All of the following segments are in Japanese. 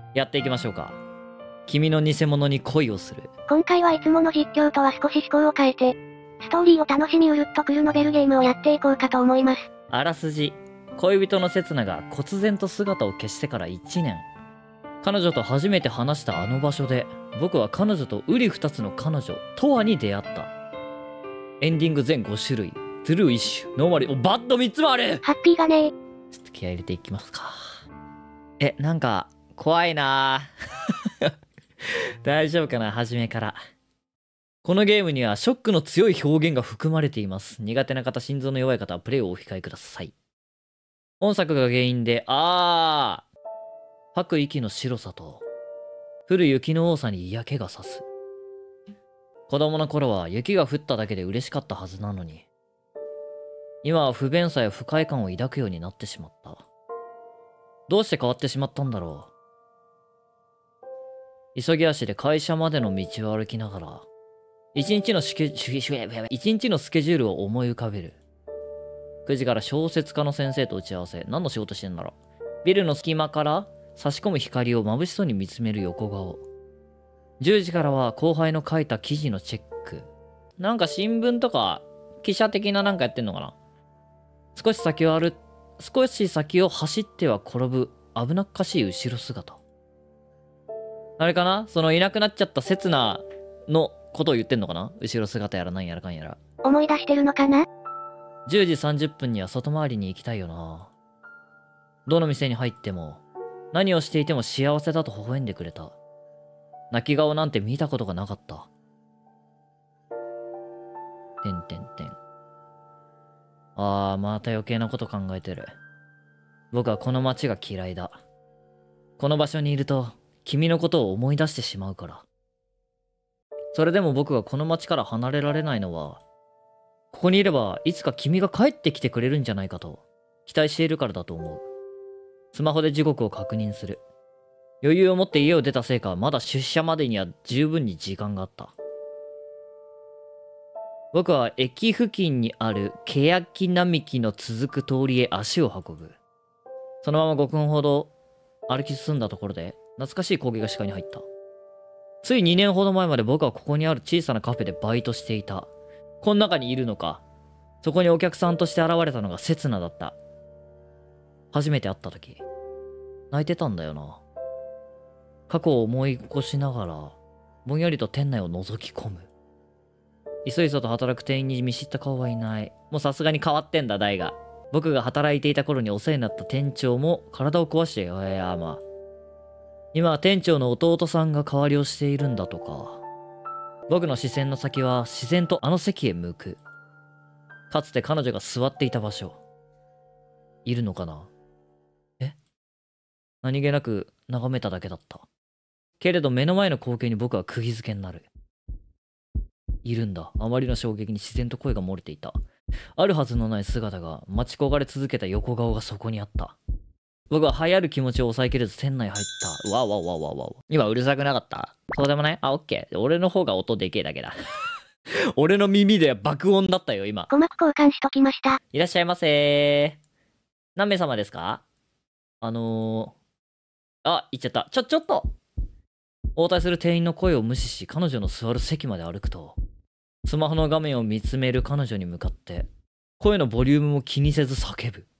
やっていきましょうか。君の偽物に恋をする。 今回はいつもの実況とは少し思考を変えて、ストーリーを楽しみうるっとくるノベルゲームをやっていこうかと思います。 あらすじ。恋人の刹那が忽然と姿を消してから1年。彼女と初めて話したあの場所で、僕は彼女と瓜二つの彼女、トアに出会った。エンディング全5種類。トゥルー1種、ノーマル、バッド3つもある。 ハッピーがねー。 ちょっと気合い入れていきますか。なんか、怖いなぁ。大丈夫かな、初めから。このゲームにはショックの強い表現が含まれています。苦手な方、心臓の弱い方はプレイをお控えください。本作が原因で、吐く息の白さと、降る雪の多さに嫌気がさす。子供の頃は雪が降っただけで嬉しかったはずなのに、今は不便さや不快感を抱くようになってしまった。どうして変わってしまったんだろう。急ぎ足で会社までの道を歩きながら、一日のスケジュールを思い浮かべる。9時から小説家の先生と打ち合わせ。何の仕事してんだろう。ビルの隙間から差し込む光を眩しそうに見つめる横顔。10時からは後輩の書いた記事のチェック。なんか新聞とか記者的ななんかやってんのかな。少し先を走っては転ぶ危なっかしい後ろ姿。あれかな、そのいなくなっちゃった刹那のことを言ってんのかな。後ろ姿やらなんやらかんやら。 思い出してるのかな。 10時30分には外回りに行きたいよな。どの店に入っても、何をしていても幸せだと微笑んでくれた。泣き顔なんて見たことがなかった。また余計なこと考えてる。僕はこの街が嫌いだ。この場所にいると、君のことを思い出してしまうから。それでも僕がこの街から離れられないのは、ここにいればいつか君が帰ってきてくれるんじゃないかと期待しているからだと思う。スマホで時刻を確認する。余裕を持って家を出たせいか、まだ出社までには十分に時間があった。僕は駅付近にある欅並木の続く通りへ足を運ぶ。そのまま5分ほど歩き進んだところで懐かしい光景が視界に入った。つい2年ほど前まで僕はここにある小さなカフェでバイトしていた。この中にいるのか。そこにお客さんとして現れたのが刹那だった。初めて会った時、泣いてたんだよな。過去を思い起こしながら、ぼんやりと店内を覗き込む。いそいそと働く店員に見知った顔はいない。もうさすがに変わってんだ、大が。僕が働いていた頃にお世話になった店長も体を壊して、今は店長の弟さんが代わりをしているんだとか。僕の視線の先は自然とあの席へ向く。かつて彼女が座っていた場所。いるのかな。何気なく眺めただけだった。けれど目の前の光景に僕は釘付けになる。いるんだ。あまりの衝撃に自然と声が漏れていた。あるはずのない姿が待ち焦がれ続けた横顔がそこにあった。僕は流行る気持ちを抑えきれず店内入った。わわわわわわ。今うるさくなかった？そうでもない？オッケー。俺の方が音でけえだけだ。俺の耳で爆音だったよ、今。 鼓膜交換しときました。 いらっしゃいませー。何名様ですか？行っちゃった。ちょっと応対する店員の声を無視し、彼女の座る席まで歩くと、スマホの画面を見つめる彼女に向かって、声のボリュームも気にせず叫ぶ。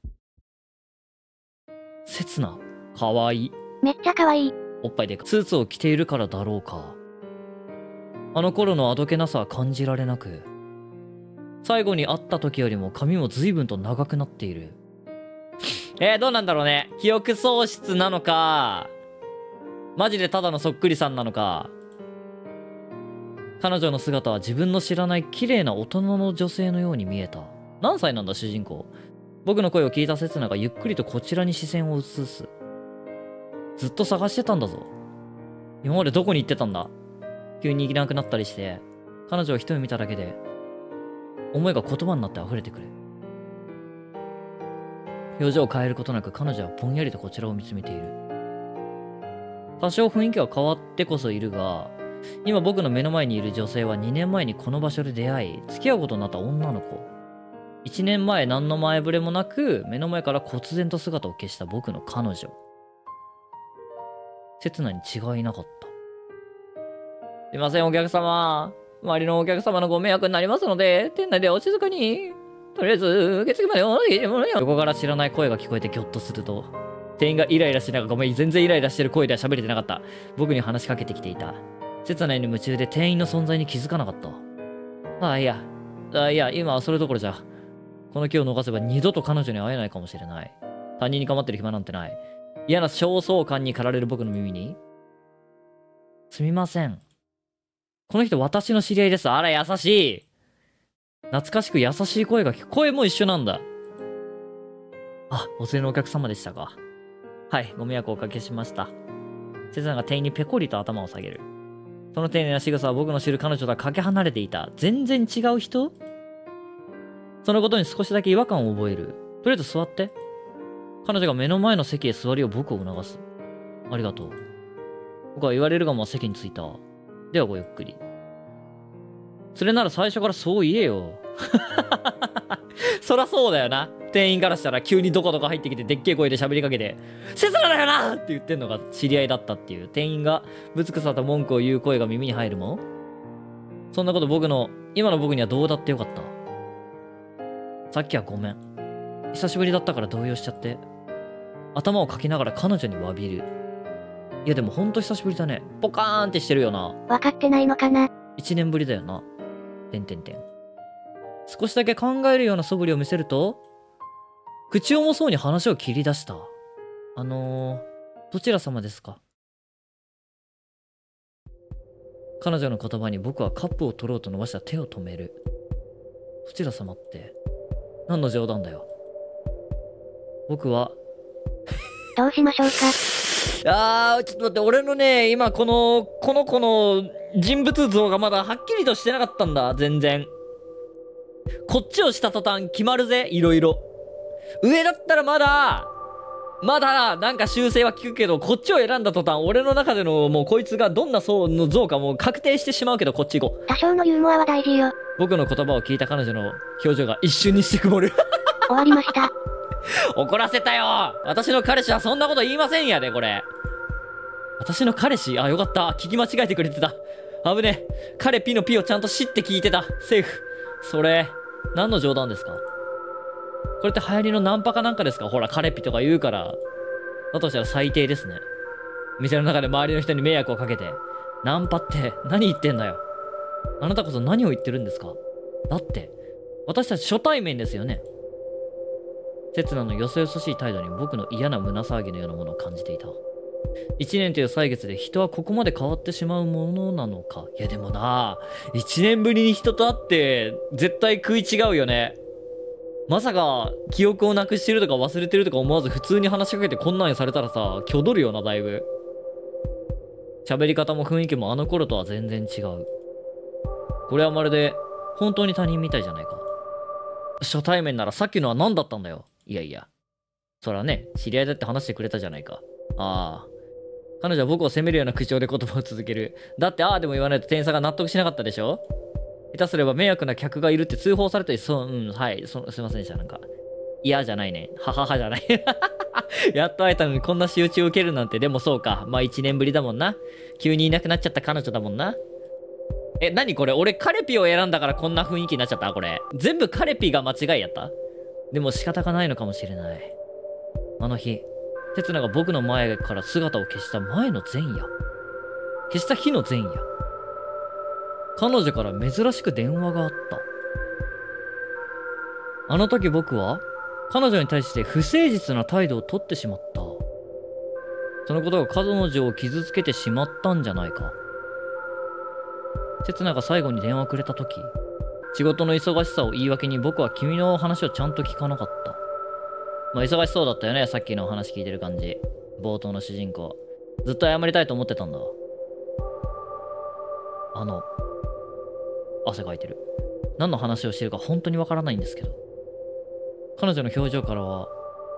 刹那、かわいい。 めっちゃかわいい。 おっぱいでか。スーツを着ているからだろうか。あの頃のあどけなさは感じられなく、最後に会った時よりも髪も随分と長くなっている。どうなんだろうね。記憶喪失なのか、マジでただのそっくりさんなのか。彼女の姿は自分の知らない綺麗な大人の女性のように見えた。何歳なんだ主人公。僕の声を聞いた刹那がゆっくりとこちらに視線を移す。ずっと探してたんだぞ。今までどこに行ってたんだ。急にいなくなったりして、彼女を一目見ただけで思いが言葉になって溢れてくる。表情を変えることなく彼女はぼんやりとこちらを見つめている。多少雰囲気は変わってこそいるが、今僕の目の前にいる女性は2年前にこの場所で出会い、付き合うことになった女の子。1年前何の前触れもなく、目の前から忽然と姿を消した僕の彼女。 刹那に違いなかった。すいません、お客様。周りのお客様のご迷惑になりますので、店内でお静かに。とりあえず、受付までお願いしますよ。横から知らない声が聞こえてギョッとすると、店員がイライラしながら、ごめん、全然イライラしてる声では喋れてなかった。僕に話しかけてきていた。刹那に夢中で店員の存在に気づかなかった。いや、今はそれどころじゃ。この気を逃せば二度と彼女に会えないかもしれない。他人に構ってる暇なんてない。嫌な焦燥感に駆られる僕の耳に。すみません。この人私の知り合いです。あら、優しい。懐かしく優しい声が聞く。声も一緒なんだ。あ、お連れのお客様でしたか。はい、ご迷惑をおかけしました。セザンが店員にペコリと頭を下げる。その丁寧な仕草は僕の知る彼女とはかけ離れていた。全然違う人？そのことに少しだけ違和感を覚える。とりあえず座って。彼女が目の前の席へ座りを僕を促す。ありがとう。僕は言われるがまま席に着いた。ではごゆっくり。それなら最初からそう言えよ。そらそうだよな。店員からしたら急にどこどこ入ってきてでっけえ声で喋りかけて、セスナだよなって言ってんのが知り合いだったっていう。店員がぶつくさと文句を言う声が耳に入るも、そんなこと今の僕にはどうだってよかった。さっきはごめん。久しぶりだったから動揺しちゃって。頭をかきながら彼女に詫びる。いやでもほんと久しぶりだね。ポカーンってしてるよな。 わかってないのかな。 1年ぶりだよな。少しだけ考えるような素振りを見せると、口重そうに話を切り出した。どちら様ですか？彼女の言葉に僕はカップを取ろうと伸ばした手を止める。どちら様って、何の冗談だよ。僕は、 どうしましょうか。 ちょっと待って、俺のね、今この子の人物像がまだはっきりとしてなかったんだ、全然。こっちをした途端決まるぜ、いろいろ。上だったらまだなんか修正は効くけど、こっちを選んだ途端、俺の中でのもうこいつがどんな層の像かもう確定してしまうけど、こっち行こう。 多少のユーモアは大事よ。 僕の言葉を聞いた彼女の表情が一瞬にして曇る。 終わりました。 怒らせたよ。私の彼氏はそんなこと言いませんやで、これ。私の彼氏？よかった。聞き間違えてくれてた。危ね。彼ピのピをちゃんと知って聞いてた。セーフ。それ、何の冗談ですか？これって流行りのナンパかなんかですか？ほら、彼ピとか言うから。だとしたら最低ですね。店の中で周りの人に迷惑をかけて。ナンパって何言ってんだよ。あなたこそ何を言ってるんですか？だって、私たち初対面ですよね。刹那のよそよそしい態度に僕の嫌な胸騒ぎのようなものを感じていた。1年という歳月で人はここまで変わってしまうものなのか。いやでもな、1年ぶりに人と会って絶対食い違うよね。まさか記憶をなくしてるとか忘れてるとか思わず普通に話しかけてこんなんされたらさ、挙取るよな、だいぶ。喋り方も雰囲気もあの頃とは全然違う。これはまるで本当に他人みたいじゃないか。初対面ならさっきのは何だったんだよ。いやいや。そらね、知り合いだって話してくれたじゃないか。彼女は僕を責めるような口調で言葉を続ける。だってでも言わないと店員さんが納得しなかったでしょ？下手すれば迷惑な客がいるって通報されたり、はい、すいませんでした、なんか。嫌じゃないね。はははじゃない。やっと会えたのにこんな仕打ちを受けるなんて、でもそうか。まあ1年ぶりだもんな。急にいなくなっちゃった彼女だもんな。何これ？俺カレピを選んだからこんな雰囲気になっちゃった？これ。全部カレピが間違いやった？でも仕方がないのかもしれない。あの日、刹那が僕の前から姿を消した前の前夜。消した日の前夜。彼女から珍しく電話があった。あの時僕は彼女に対して不誠実な態度をとってしまった。そのことが彼女を傷つけてしまったんじゃないか。刹那が最後に電話をくれた時、仕事の忙しさを言い訳に僕は君の話をちゃんと聞かなかった。まあ忙しそうだったよね、さっきの話聞いてる感じ。冒頭の主人公。ずっと謝りたいと思ってたんだ。汗かいてる。何の話をしてるか本当にわからないんですけど。彼女の表情からは、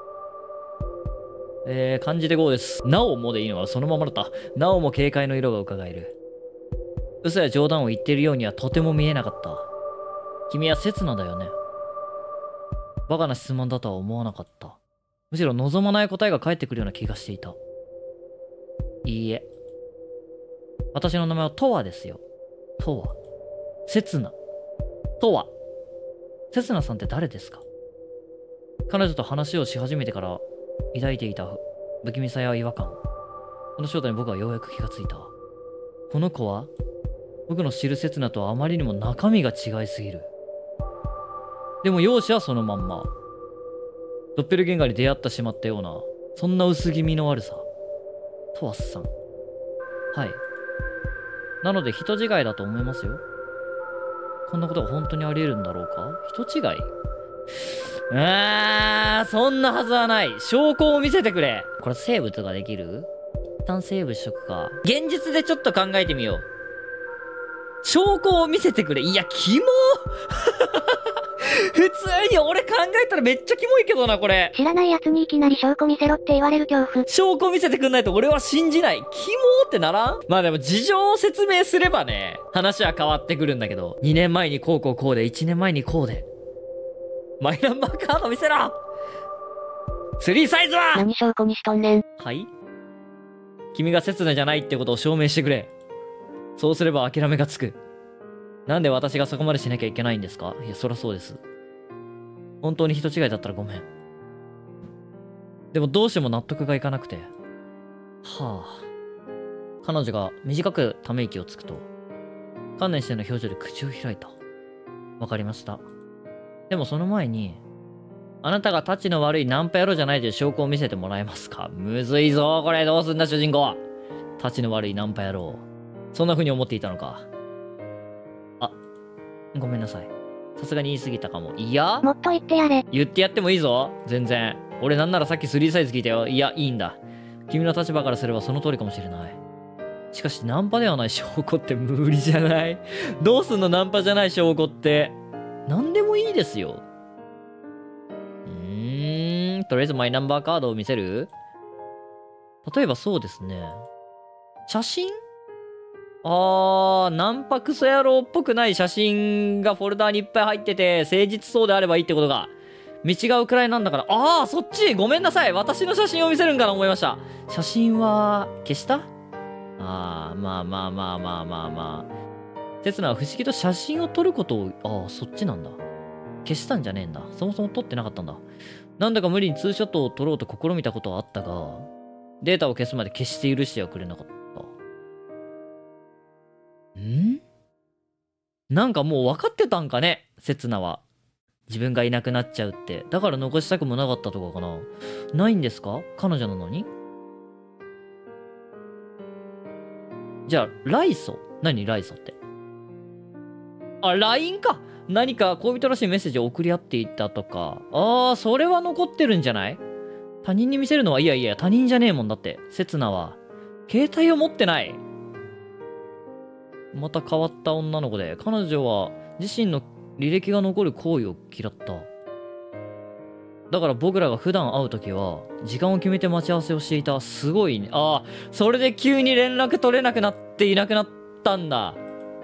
漢字で5です。なおもでいいのはそのままだった。なおも警戒の色が伺える。嘘や冗談を言っているようにはとても見えなかった。君は刹那だよね。バカな質問だとは思わなかった。むしろ望まない答えが返ってくるような気がしていた。 いいえ。私の名前はトワですよ。トワ。セツナ。トワ。セツナさんって誰ですか？彼女と話をし始めてから抱いていた不気味さや違和感。この正体に僕はようやく気がついた。この子は僕の知るセツナとはあまりにも中身が違いすぎる。でも容姿はそのまんま。ドッペルゲンガーに出会ってしまったような、そんな薄気味の悪さ。トワスさん。はい。なので人違いだと思いますよ。こんなことが本当にあり得るんだろうか？人違い？そんなはずはない。証拠を見せてくれ。これセーブとかできる？一旦セーブしとくか。現実でちょっと考えてみよう。証拠を見せてくれ。いや、キモ普通に俺考えたらめっちゃキモいけどな、これ。 知らない奴にいきなり証拠見せろって言われる恐怖。 証拠見せてくんないと俺は信じない。キモーってならん？まあでも事情を説明すればね、話は変わってくるんだけど、2年前にこうこうこうで、1年前にこうで。マイナンバーカード見せろ！3サイズは！ 何証拠にしとんねん。 はい？君が刹那じゃないってことを証明してくれ。そうすれば諦めがつく。なんで私がそこまでしなきゃいけないんですか？いや、そりゃそうです。本当に人違いだったらごめん。でもどうしても納得がいかなくて。はあ。彼女が短くため息をつくと、観念しての表情で口を開いた。わかりました。でもその前に、あなたがタチの悪いナンパ野郎じゃないという証拠を見せてもらえますか？むずいぞ、これどうすんだ主人公。タチの悪いナンパ野郎。そんな風に思っていたのか。あ、ごめんなさい。さすがに言い過ぎたかも。いや、 もっと言ってやれ。 言ってやってもいいぞ。全然。俺なんならさっき3サイズ聞いたよ。いや、いいんだ。君の立場からすればその通りかもしれない。しかしナンパではない証拠って無理じゃない？どうすんのナンパじゃない証拠って。なんでもいいですよ。とりあえずマイナンバーカードを見せる？例えばそうですね。写真？ナンパクソ野郎っぽくない写真がフォルダーにいっぱい入ってて、誠実そうであればいいってことが。見違うくらいなんだから。そっちごめんなさい。私の写真を見せるんかな思いました。写真は、消した？まあ。刹那は不思議と写真を撮ることを、そっちなんだ。消したんじゃねえんだ。そもそも撮ってなかったんだ。なんだか無理にツーショットを撮ろうと試みたことはあったが、データを消すまで消して許してはくれなかった。なんかもう分かってたんかね、刹那は。自分がいなくなっちゃうって。だから残したくもなかったとかかな。ないんですか？彼女なのに？じゃあ、ライソ？何ライソって。LINE か。何か恋人らしいメッセージを送り合っていたとか。それは残ってるんじゃない？他人に見せるのはいや、他人じゃねえもんだって。刹那は。携帯を持ってない。また変わった女の子で、彼女は自身の履歴が残る行為を嫌った。だから僕らが普段会うときは、時間を決めて待ち合わせをしていた。すごいね。それで急に連絡取れなくなっていなくなったんだ。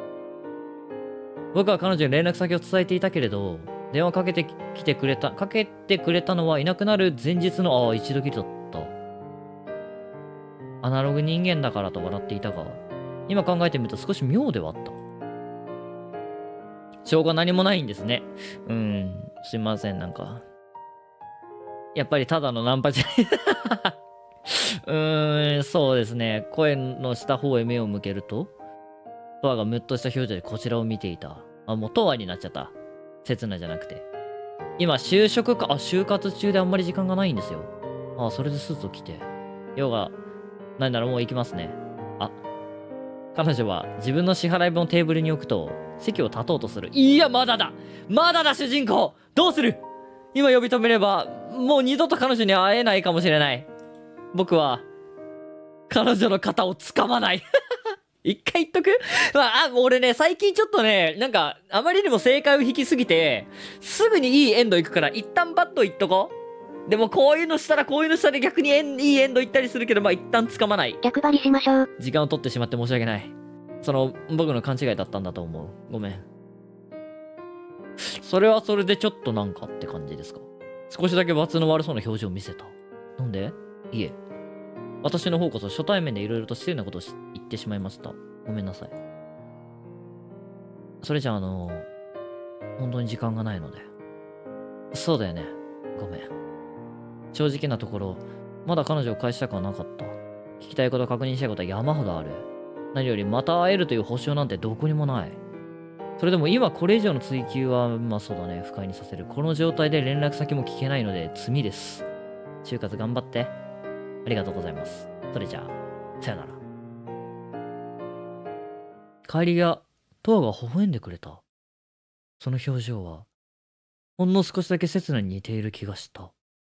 僕は彼女に連絡先を伝えていたけれど、電話かけてくれたのはいなくなる前日の、一度きりだった。アナログ人間だからと笑っていたが、今考えてみると少し妙ではあった。証拠何もないんですね。すいません、なんか。やっぱりただのナンパじゃない。そうですね。声のした方へ目を向けると、トアがムッとした表情でこちらを見ていた。もうトアになっちゃった。刹那じゃなくて。今、就活中であんまり時間がないんですよ。それでスーツを着て。用が、ないならもう行きますね。彼女は自分の支払い分をテーブルに置くと、席を立とうとする。いや、まだだ主人公どうする？今呼び止めれば、もう二度と彼女に会えないかもしれない。僕は、彼女の肩を掴まない。一回言っとく？俺ね、最近ちょっとね、なんか、あまりにも正解を引きすぎて、すぐにいいエンド行くから、一旦バッと言っとこう。でもこういうのしたら逆にいいエンド行ったりするけど、一旦掴まない。 逆張りしましょう。 時間を取ってしまって申し訳ない。僕の勘違いだったんだと思う。ごめん。それはそれでちょっとなんかって感じですか？少しだけ罰の悪そうな表情を見せた。なんで？いえ。 私の方こそ初対面でいろいろと失礼なことを言ってしまいました。ごめんなさい。それじゃあ本当に時間がないので。そうだよね。ごめん。正直なところ、まだ彼女を返したくはなかった。聞きたいこと、確認したいことは山ほどある。何よりまた会えるという保証なんてどこにもない。それでも今これ以上の追求は、まあそうだね、不快にさせる。この状態で連絡先も聞けないので罪です。就活頑張って。ありがとうございます。それじゃあ、さよなら。帰りが、トアが微笑んでくれた。その表情は、ほんの少しだけ刹那に似ている気がした。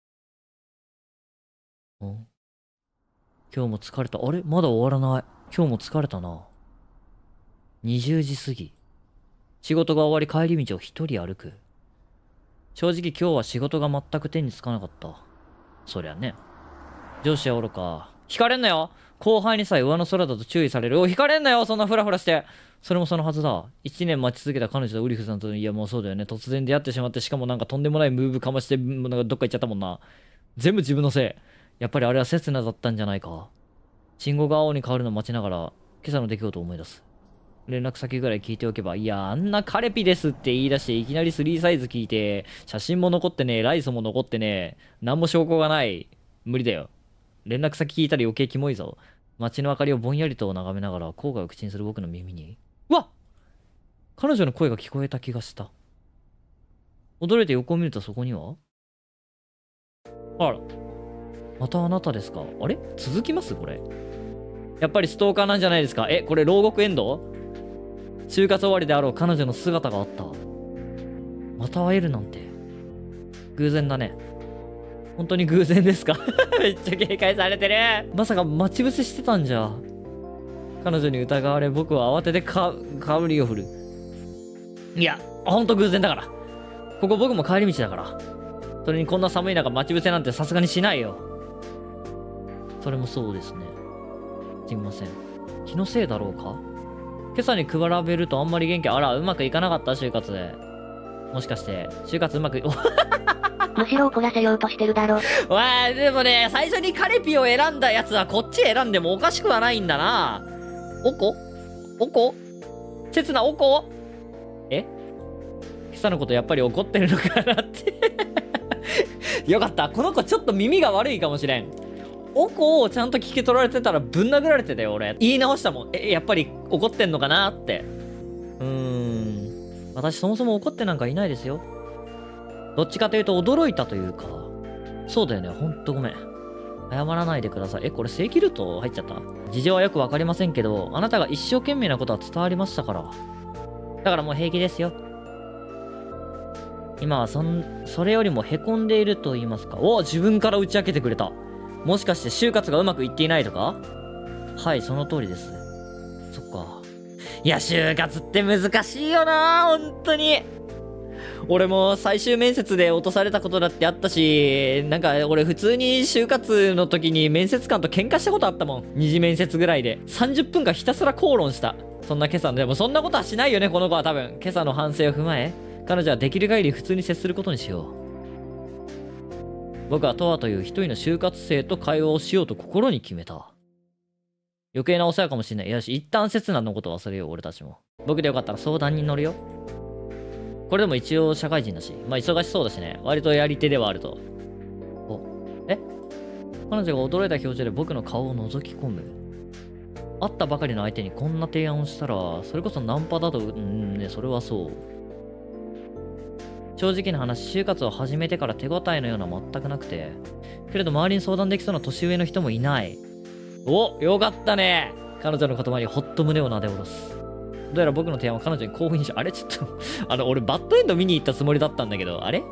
今日も疲れた。あれまだ終わらない。今日も疲れたな。20時過ぎ。仕事が終わり帰り道を一人歩く。正直今日は仕事が全く手につかなかった。そりゃね。上司はおろか。引かれんなよ。後輩にさえ上の空だと注意される。おい、引かれんなよ。そんなフラフラして。それもそのはずだ。1年待ち続けた彼女とウリフさんと、いやもうそうだよね。突然出会ってしまって、しかもなんかとんでもないムーブかまして、なんかどっか行っちゃったもんな。全部自分のせい。やっぱりあれは刹那だったんじゃないか。信号が青に変わるのを待ちながら、今朝の出来事を思い出す。連絡先ぐらい聞いておけば、いや、あんなカレピですって言い出して、いきなり3サイズ聞いて、写真も残ってねえ、ライソも残ってねえ、なんも証拠がない。無理だよ。連絡先聞いたら余計キモいぞ。街の明かりをぼんやりと眺めながら、後悔を口にする僕の耳に、うわっ！彼女の声が聞こえた気がした。驚いて横を見るとそこには、あら。またあなたですか？あれ続きますこれ。やっぱりストーカーなんじゃないですか？これ牢獄エンド？就活終わりであろう彼女の姿があった。また会えるなんて。偶然だね。本当に偶然ですか？めっちゃ警戒されてる。まさか待ち伏せしてたんじゃ。彼女に疑われ僕は慌ててかぶりを振る。いや、ほんと偶然だから。ここ僕も帰り道だから。それにこんな寒い中待ち伏せなんてさすがにしないよ。それもそうですね。すみません。気のせいだろうか？今朝に比べるとあんまり元気、あら、うまくいかなかった就活で。もしかして、就活うまくむしろ怒らせようとしてるだろ。 わあ、でもね、最初にカレピを選んだやつはこっち選んでもおかしくはないんだな。おこ刹那おこ今朝のことやっぱり怒ってるのかなってよかった。この子ちょっと耳が悪いかもしれん。おこをちゃんと聞き取られてたらぶん殴られてたよ、俺。言い直したもん。やっぱり怒ってんのかなって。私そもそも怒ってなんかいないですよ。どっちかというと驚いたというか。そうだよね、ほんとごめん。謝らないでください。これ正規ルート入っちゃった？事情はよくわかりませんけど、あなたが一生懸命なことは伝わりましたから。だからもう平気ですよ。今はそれよりも凹んでいると言いますか。自分から打ち明けてくれた。もしかして就活がうまくいっていないとか？はい、その通りです。そっか。いや、就活って難しいよな、本当に。俺も最終面接で落とされたことだってあったし、なんか俺普通に就活の時に面接官と喧嘩したことあったもん。二次面接ぐらいで。30分間ひたすら口論した。そんな今朝の、でもそんなことはしないよね、この子は多分。今朝の反省を踏まえ、彼女はできる限り普通に接することにしよう。僕はトアという一人の就活生と会話をしようと心に決めた。余計なお世話かもしれない。よし、一旦刹那のこと忘れよう、俺たちも。僕でよかったら相談に乗るよ。これでも一応社会人だし、まあ忙しそうだしね。割とやり手ではあると。彼女が驚いた表情で僕の顔を覗き込む。会ったばかりの相手にこんな提案をしたら、それこそナンパだと、ね、それはそう。正直な話、就活を始めてから手応えのような全くなくて。けれど周りに相談できそうな年上の人もいない。よかったね。彼女の言葉にほっと胸をなで下ろす。どうやら僕の提案は彼女に興奮し、あれちょっと俺バッドエンド見に行ったつもりだったんだけど、あれ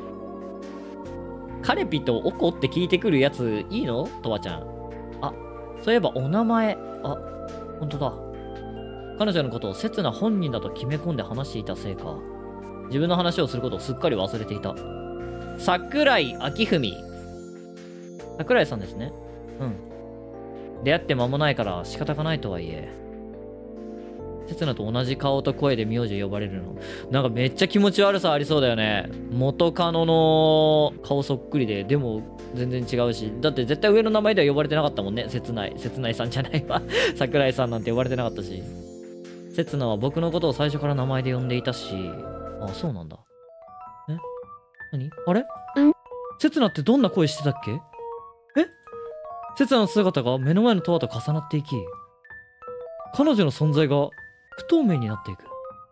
カレピとオコって聞いてくるやついいの？トワちゃん。そういえばお名前。ほんとだ。彼女のことを刹那本人だと決め込んで話していたせいか。自分の話をすることをすっかり忘れていた。桜井明文。桜井さんですね。出会って間もないから仕方がないとはいえ。刹那と同じ顔と声で名字呼ばれるの。なんかめっちゃ気持ち悪さありそうだよね。元カノの顔そっくりで、でも全然違うし。だって絶対上の名前では呼ばれてなかったもんね。切ないさんじゃないわ。桜井さんなんて呼ばれてなかったし。刹那は僕のことを最初から名前で呼んでいたし。あ、そうなんだ。え？何？あれ？刹那ってどんな声してたっけ？刹那の姿が目の前のトアと重なっていき、彼女の存在が不透明になっていく。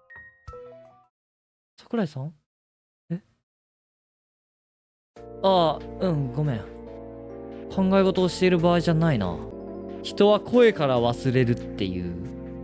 桜井さん？ああ、ごめん。考え事をしている場合じゃないな。人は声から忘れるっていう。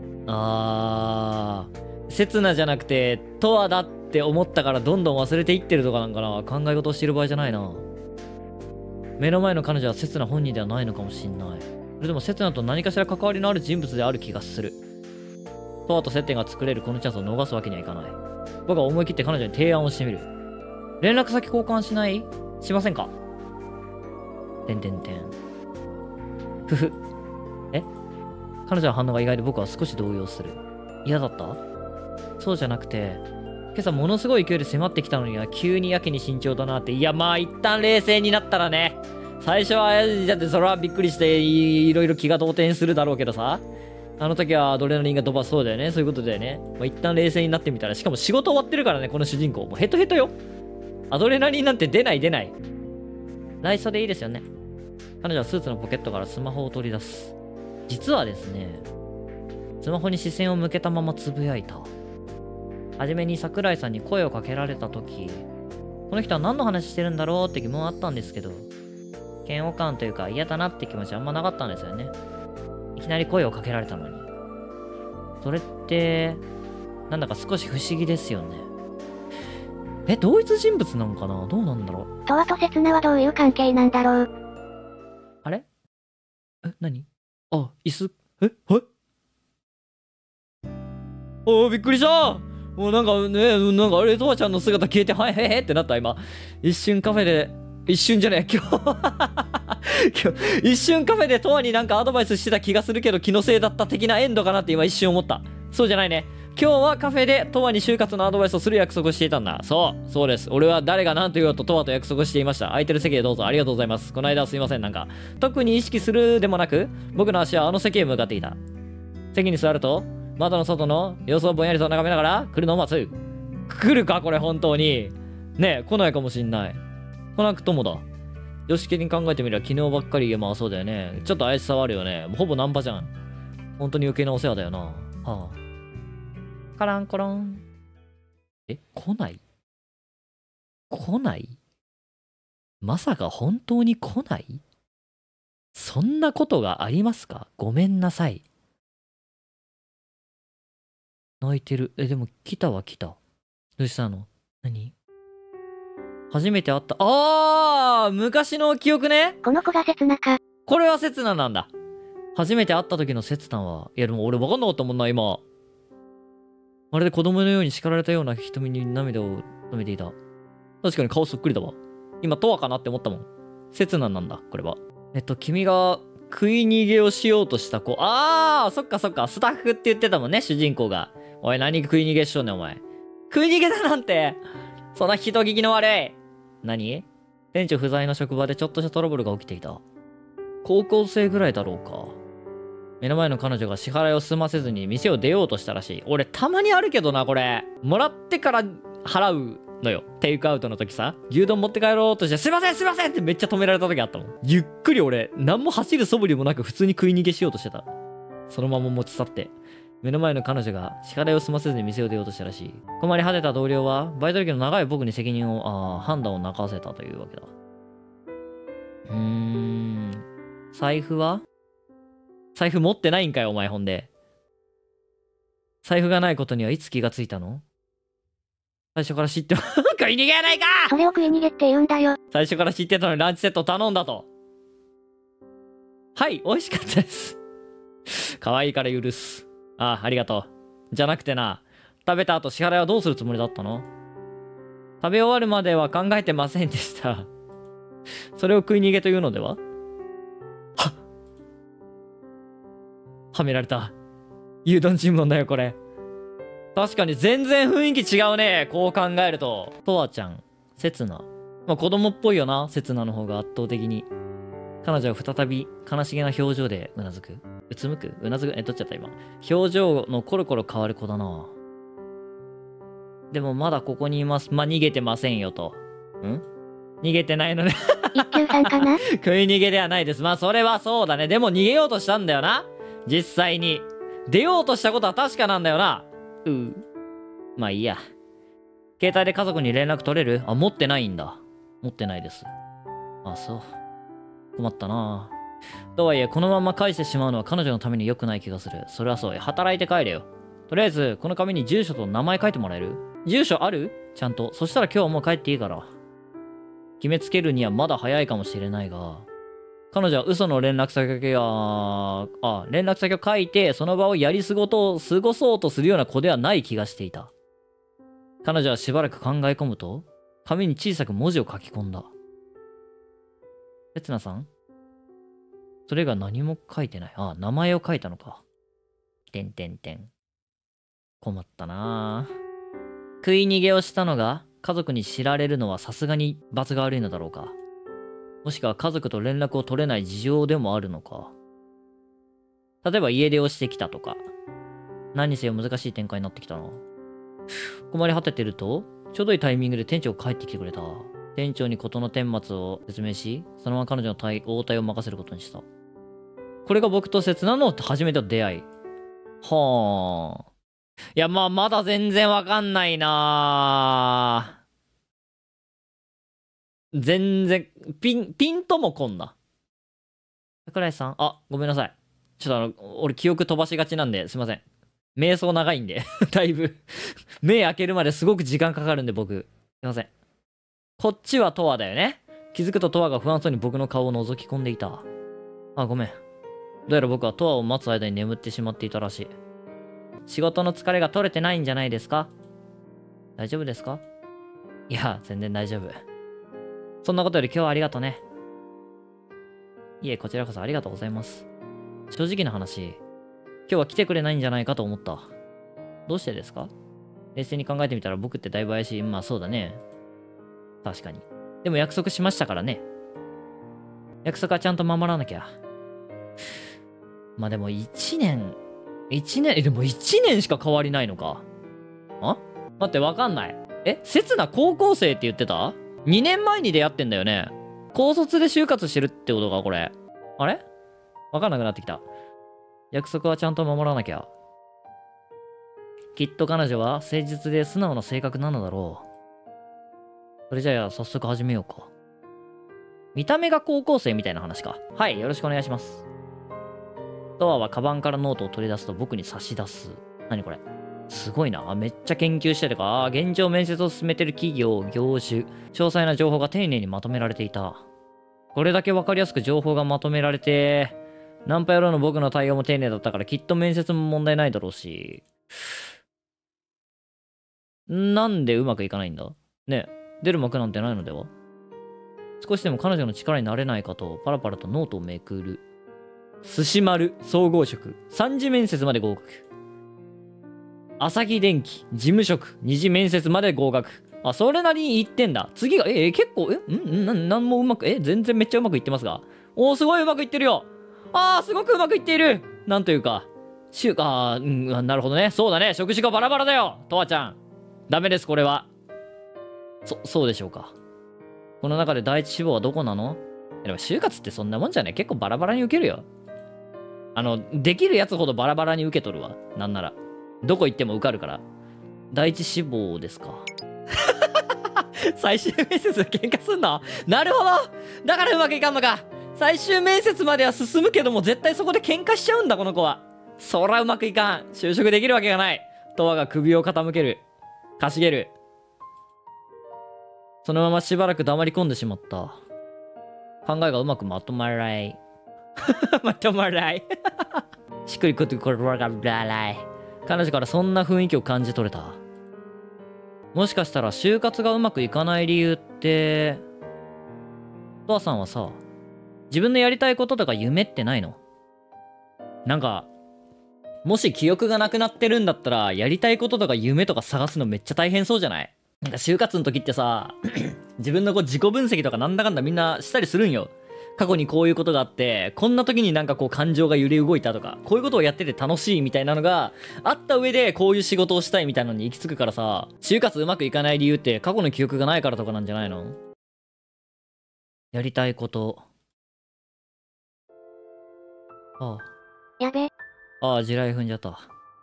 刹那じゃなくて、トアだって思ったからどんどん忘れていってるとかなんかな。考え事をしている場合じゃないな。目の前の彼女は刹那本人ではないのかもしんない。それでも刹那と何かしら関わりのある人物である気がする。トアと接点が作れるこのチャンスを逃すわけにはいかない。僕は思い切って彼女に提案をしてみる。連絡先交換しませんか？ふふ。彼女の反応が意外で僕は少し動揺する。嫌だった？そうじゃなくて、今朝ものすごい勢いで迫ってきたのには急にやけに慎重だなって。いや、まあ一旦冷静になったらね。最初は、だってそれはびっくりしていろいろ気が動転するだろうけどさ。あの時はアドレナリンが飛ばそうだよね。そういうことだよね。まあ、一旦冷静になってみたら、しかも仕事終わってるからね、この主人公。もうヘトヘトよ。アドレナリンなんて出ない。内緒でいいですよね。彼女はスーツのポケットからスマホを取り出す。実はですね、スマホに視線を向けたままつぶやいた。はじめに桜井さんに声をかけられた時、この人は何の話してるんだろうって疑問あったんですけど、嫌悪感というか嫌だなって気持ちあんまなかったんですよね。いきなり声をかけられたのに。それって、なんだか少し不思議ですよね。同一人物なのかな？どうなんだろう。 トアと刹那はどういう関係なんだろう。 あれ？何？あ、椅子。はい。びっくりした！もうなんかね、なんかあれ、トアちゃんの姿消えて、はいへへってなった、今。一瞬カフェで、一瞬じゃねえ、今日一瞬カフェでトアになんかアドバイスしてた気がするけど、気のせいだった的なエンドかなって今一瞬思った。そうじゃないね。今日はカフェでトアに就活のアドバイスをする約束をしていたんだ。そうです。俺は誰が何と言おうとトアと約束していました。空いてる席へどうぞ。ありがとうございます。この間はすいません。なんか、特に意識するでもなく、僕の足はあの席へ向かっていた。席に座ると、窓の外の様子をぼんやりと眺めながら来るのを待つ。来るかこれ本当に。ねえ、来ないかもしんない。来なくともだ。常識的に考えてみれば昨日ばっかり、まあそうだよね。ちょっと怪しさはあるよね。もうほぼナンパじゃん。本当に余計なお世話だよな。はあ。カランコロン。来ないまさか本当に来ない？そんなことがありますか？ごめんなさい。泣いてる。でも来た。どうしたの？何？初めて会った。昔の記憶ね。 この子が刹那か。 これは刹那なんだ。初めて会った時の刹那は、いやでも俺分かんなかったもんな、今。まるで子供のように叱られたような瞳に涙を止めていた。確かに顔そっくりだわ。今、トアかなって思ったもん。刹那なんだ、これは。君が食い逃げをしようとした子。そっか。スタッフって言ってたもんね、主人公が。おい、何食い逃げしとんねん、お前。食い逃げだなんて。そんな人聞きの悪い。何？店長不在の職場でちょっとしたトラブルが起きていた。高校生ぐらいだろうか。目の前の彼女が支払いを済ませずに店を出ようとしたらしい。俺たまにあるけどな、これ。もらってから払うのよ。テイクアウトの時さ。牛丼持って帰ろうとして、すいませんってめっちゃ止められた時あったもん。ゆっくり俺、何も走る素振りもなく普通に食い逃げしようとしてた。そのまま持ち去って。目の前の彼女が支払いを済ませずに店を出ようとしたらしい。困り果てた同僚は、バイト歴の長い僕に責任を、判断を任せたというわけだ。財布は？財布持ってないんかよ、お前ほんで。財布がないことにはいつ気がついたの？最初から知って食い逃げやないか！ それを食い逃げって言うんだよ。 最初から知ってたのにランチセット頼んだと。はい、美味しかったです。可愛いから許す。ありがとう。じゃなくてな、食べた後支払いはどうするつもりだったの？食べ終わるまでは考えてませんでした。それを食い逃げというのでは？はめられた。牛丼尋問だよ、これ。確かに全然雰囲気違うね。こう考えると。トアちゃん、刹那。 まあ子供っぽいよな、刹那の方が圧倒的に。彼女は再び悲しげな表情でうなずく。うつむくうなずくどっちだった今。表情のコロコロ変わる子だな。でもまだここにいます。まあ逃げてませんよと。逃げてないのね。 一休さんかな。 食い逃げではないです。まあそれはそうだね。でも逃げようとしたんだよな。実際に。出ようとしたことは確かなんだよな。まあいいや。携帯で家族に連絡取れる？あ、持ってないんだ。持ってないです。あ、そう。困ったな。とはいえ、このまま返してしまうのは彼女のために良くない気がする。それはそう。働いて帰れよ。とりあえず、この紙に住所と名前書いてもらえる？住所ある？ちゃんと。そしたら今日はもう帰っていいから。決めつけるにはまだ早いかもしれないが、彼女は嘘の連絡先連絡先を書いて、その場を過ごそうとするような子ではない気がしていた。彼女はしばらく考え込むと、紙に小さく文字を書き込んだ。刹那さん？それが何も書いてない。あ、名前を書いたのか。困ったなぁ。食い逃げをしたのが家族に知られるのはさすがに罰が悪いのだろうか。もしくは家族と連絡を取れない事情でもあるのか。例えば家出をしてきたとか。何にせよ難しい展開になってきたな。困り果ててると、ちょうどいいタイミングで店長が帰ってきてくれた。店長に事の顛末を説明し、そのまま彼女の応対を任せることにした。これが僕と刹那の初めての出会い。はあ。いや、まあ、まだ全然わかんないなぁ。全然、ピンともこんな。桜井さん、あ、ごめんなさい。ちょっと俺記憶飛ばしがちなんで、すいません。瞑想長いんで、だいぶ。目開けるまですごく時間かかるんで、僕。すいません。こっちはトアだよね。気づくとトアが不安そうに僕の顔を覗き込んでいた。あ、ごめん。どうやら僕はトアを待つ間に眠ってしまっていたらしい。仕事の疲れが取れてないんじゃないですか？大丈夫ですか？いや、全然大丈夫。そんなことより今日はありがとね。いえ、こちらこそありがとうございます。正直な話、今日は来てくれないんじゃないかと思った。どうしてですか？冷静に考えてみたら僕ってだいぶ怪しい。まあそうだね。確かに。でも約束しましたからね。約束はちゃんと守らなきゃ。まあでも1年、でも1年しか変わりないのか。待って、わかんない。刹那高校生って言ってた？ 2 年前に出会ってんだよね。高卒で就活してるってことか、これ。あれ？わかんなくなってきた。約束はちゃんと守らなきゃ。きっと彼女は誠実で素直な性格なのだろう。それじゃあ早速始めようか。見た目が高校生みたいな話か。はい、よろしくお願いします。トアはカバンからノートを取り出すと僕に差し出す。何これ？すごいな。めっちゃ研究してるか。現状面接を進めてる企業、業種、詳細な情報が丁寧にまとめられていた。これだけわかりやすく情報がまとめられて、ナンパ野郎の僕の対応も丁寧だったからきっと面接も問題ないだろうし。なんでうまくいかないんだ？ねえ、出る幕なんてないのでは？少しでも彼女の力になれないかとパラパラとノートをめくる。寿司丸総合職3次面接まで合格。朝日電機事務職2次面接まで合格。あ、それなりにいってんだ。次が結構なんもうまく全然めっちゃうまくいってますが。すごいうまくいってるよ。すごくうまくいっている。なんというかなるほどね。そうだね。職種がバラバラだよとわちゃん。ダメです、これは。そうでしょうか。この中で第一志望はどこなの？でも就活ってそんなもんじゃね？結構バラバラに受けるよ。できるやつほどバラバラに受け取るわ。なんなら。どこ行っても受かるから。第一志望ですか。最終面接で喧嘩すんの？なるほど！だからうまくいかんのか。最終面接までは進むけども、絶対そこで喧嘩しちゃうんだ、この子は。そらうまくいかん。就職できるわけがない。トアが首を傾ける。かしげる。そのまましばらく黙り込んでしまった。考えがうまくまとまらない。まとまらない。しっくりくってこれがらない。彼女からそんな雰囲気を感じ取れた。もしかしたら就活がうまくいかない理由って、トアさんはさ、自分のやりたいこととか夢ってないの？なんか、もし記憶がなくなってるんだったら、やりたいこととか夢とか探すのめっちゃ大変そうじゃない？ なんか就活の時ってさ、自分のこう自己分析とかなんだかんだみんなしたりするんよ。過去にこういうことがあって、こんな時になんかこう感情が揺れ動いたとか、こういうことをやってて楽しいみたいなのがあった上でこういう仕事をしたいみたいなのに行き着くからさ、就活うまくいかない理由って過去の記憶がないからとかなんじゃないの？やりたいこと。あやべ。 あ、地雷踏んじゃった。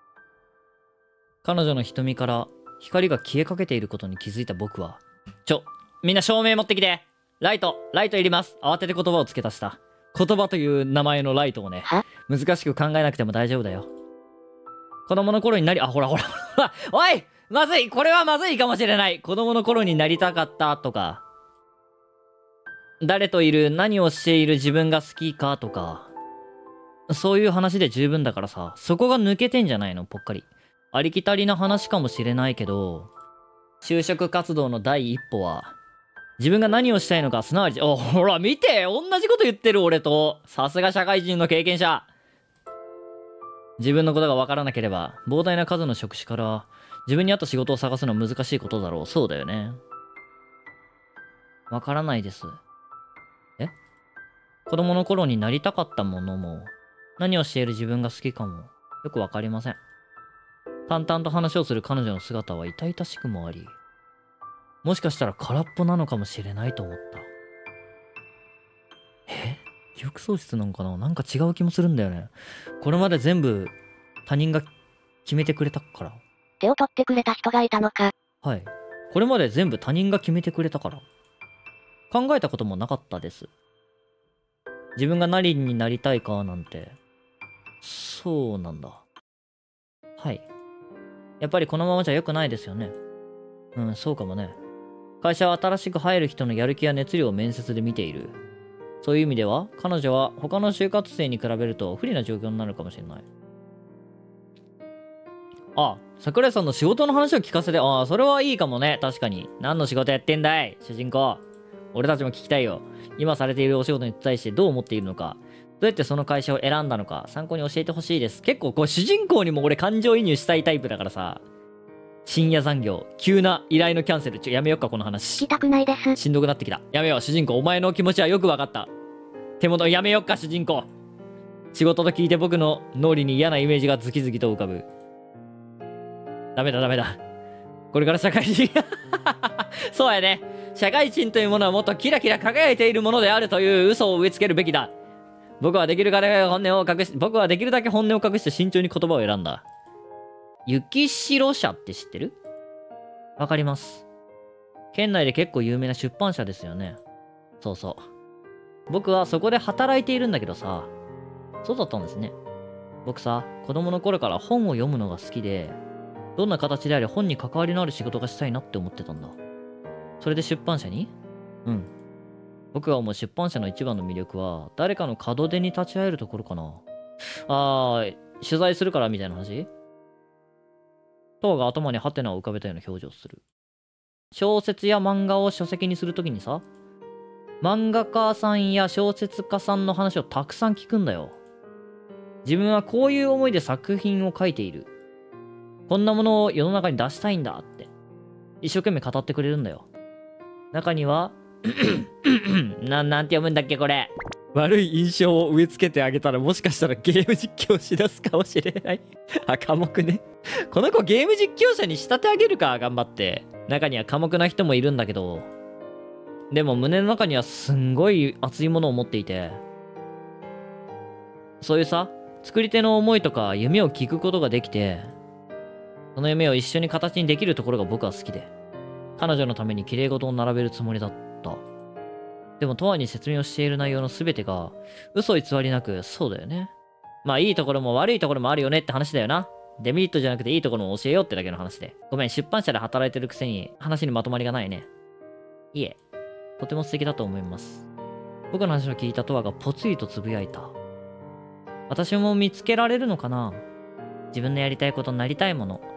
彼女の瞳から光が消えかけていることに気づいた僕は、みんな照明持ってきて。ライトいります。慌てて言葉を付け足した。言葉という名前のライトをね、難しく考えなくても大丈夫だよ。子供の頃になり、ほらおいまずい、これはまずいかもしれない。子供の頃になりたかったとか、誰といる、何をしている自分が好きかとか、そういう話で十分だからさ、そこが抜けてんじゃないの？ぽっかり。ありきたりな話かもしれないけど、就職活動の第一歩は、自分が何をしたいのか、すなわち、ほら見て、同じこと言ってる俺と。さすが社会人の経験者。自分のことがわからなければ、膨大な数の職種から自分に合った仕事を探すのは難しいことだろう。そうだよね。わからないです。子供の頃になりたかったものも、何をしている自分が好きかも、よくわかりません。淡々と話をする彼女の姿は痛々しくもあり、もしかしたら空っぽなのかもしれないと思った。記憶喪失なんかな？なんか違う気もするんだよね。これまで全部他人が決めてくれたから。 手を取ってくれた人がいたのか。 はい。これまで全部他人が決めてくれたから。考えたこともなかったです。自分が何になりたいかなんて。そうなんだ。はい。やっぱりこのままじゃ良くないですよね。そうかもね。会社は新しく入る人のやる気や熱量を面接で見ている。そういう意味では、彼女は他の就活生に比べると不利な状況になるかもしれない。桜井さんの仕事の話を聞かせて、それはいいかもね。確かに。何の仕事やってんだい、主人公。俺たちも聞きたいよ。今されているお仕事に対してどう思っているのか。どうやってその会社を選んだのか、参考に教えてほしいです。結構主人公にも俺感情移入したいタイプだからさ。深夜残業、急な依頼のキャンセル。やめよっか、この話。 聞きたくないです。 しんどくなってきた。やめよう、主人公。お前の気持ちはよくわかった。手元、やめよっか、主人公。仕事と聞いて僕の脳裏に嫌なイメージがズキズキと浮かぶ。ダメだ。これから社会人。そうやね。社会人というものはもっとキラキラ輝いているものであるという嘘を植え付けるべきだ。僕はできるだけ本音を隠して慎重に言葉を選んだ。雪城社って知ってる？わかります。県内で結構有名な出版社ですよね。そうそう。僕はそこで働いているんだけどさ。そうだったんですね。僕さ、子供の頃から本を読むのが好きで、どんな形であれ本に関わりのある仕事がしたいなって思ってたんだ。それで出版社に？僕が思う出版社の一番の魅力は、誰かの門出に立ち会えるところかな。取材するからみたいな話？トウが頭にハテナを浮かべたような表情をする。小説や漫画を書籍にするときにさ、漫画家さんや小説家さんの話をたくさん聞くんだよ。自分はこういう思いで作品を書いている。こんなものを世の中に出したいんだって。一生懸命語ってくれるんだよ。中には、なんて読むんだっけこれ。悪い印象を植え付けてあげたらもしかしたらゲーム実況しだすかもしれない。寡黙ね。この子ゲーム実況者に仕立て上げるか、頑張って。中には寡黙な人もいるんだけど、でも胸の中にはすんごい熱いものを持っていて、そういうさ、作り手の思いとか夢を聞くことができて、その夢を一緒に形にできるところが僕は好きで、彼女のために綺麗事を並べるつもりだった。でも、永遠に説明をしている内容の全てが、嘘偽りなく、そうだよね。まあ、いいところも悪いところもあるよねって話だよな。デメリットじゃなくていいところも教えようってだけの話で。ごめん、出版社で働いてるくせに話にまとまりがないね。いえ、とても素敵だと思います。僕の話を聞いたトワがぽつりとつぶやいた。私も見つけられるのかな？自分のやりたいことになりたいもの。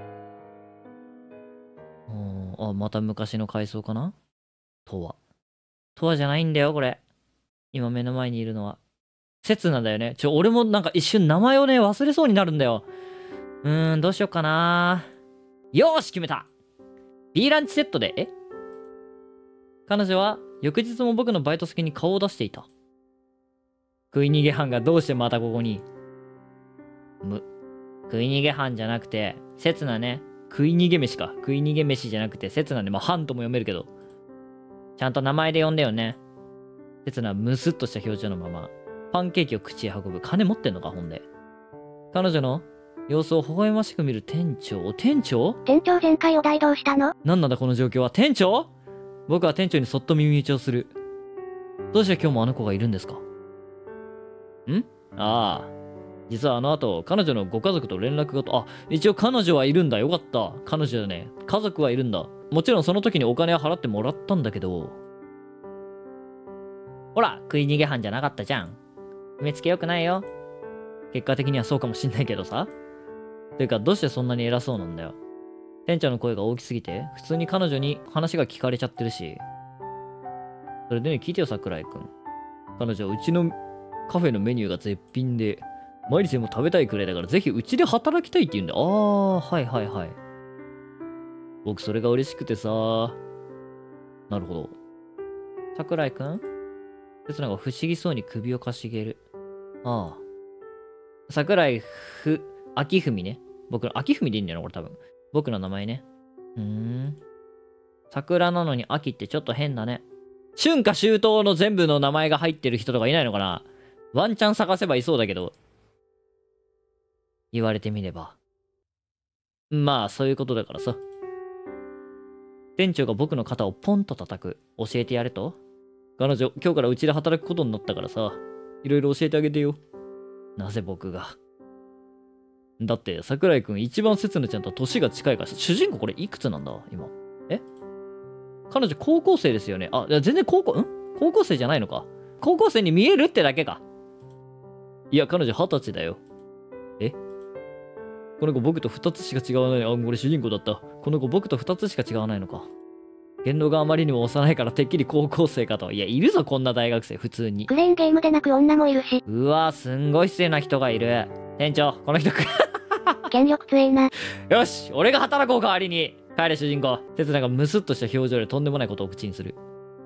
また昔の回想かな？トワじゃないんだよ、これ。今目の前にいるのは。刹那だよね。俺もなんか一瞬名前をね、忘れそうになるんだよ。どうしよっかな。よーし、決めた。 B ランチセットで、彼女は翌日も僕のバイト先に顔を出していた。食い逃げ犯がどうしてまたここに。食い逃げ犯じゃなくて、刹那ね。食い逃げ飯か。食い逃げ飯じゃなくて、刹那で、まあ、犯とも読めるけど。ちゃんと名前で呼んでよね。刹那はムスッとした表情のまま、パンケーキを口へ運ぶ。金持ってんのか、ほんで。彼女の様子を微笑ましく見る店長。店長前回お題どうしたの？ なんなんだこの状況は。店長？僕は店長にそっと耳打ちをする。どうして今日もあの子がいるんですか？ああ。実はあの後、彼女のご家族と連絡が一応彼女はいるんだ。よかった。彼女だね。家族はいるんだ。もちろんその時にお金は払ってもらったんだけど。ほら、食い逃げ犯じゃなかったじゃん。決めつけよくないよ。結果的にはそうかもしんないけどさ。ていうか、どうしてそんなに偉そうなんだよ。店長の声が大きすぎて、普通に彼女に話が聞かれちゃってるし。それでね、聞いてよ、桜井くん。彼女はうちのカフェのメニューが絶品で、毎日でも食べたいくらいだから、ぜひうちで働きたいって言うんだ。はいはいはい。僕、それが嬉しくてさ。なるほど。桜井くん？刹那が不思議そうに首をかしげる。ああ。桜井秋文ね。僕の、秋文でいいんだよな、これ多分。僕の名前ね。桜なのに秋ってちょっと変だね。春夏秋冬の全部の名前が入ってる人とかいないのかな？ワンチャン探せばいそうだけど。言われてみれば。まあ、そういうことだからさ。店長が僕の肩をポンと叩く。教えてやれと？彼女、今日からうちで働くことになったからさ。いろいろ教えてあげてよ。なぜ僕が。だって、桜井くん一番刹那ちゃんと年が近いから、主人公これいくつなんだ今。彼女高校生ですよね。全然高校生じゃないのか。高校生に見えるってだけか。いや、彼女20歳だよ。この子僕と2つしか違わない。これ主人公だった。この子僕と2つしか違わないのか。言動があまりにも幼いからてっきり高校生かと。いや、いるぞ、こんな大学生、普通に。 クレーンゲームで泣く女もいるし。 うわ、すんごい失礼な人がいる。店長、この人権力強えな。 よし、俺が働こう代わりに。帰れ、主人公。刹那がムスッとした表情でとんでもないことを口にする。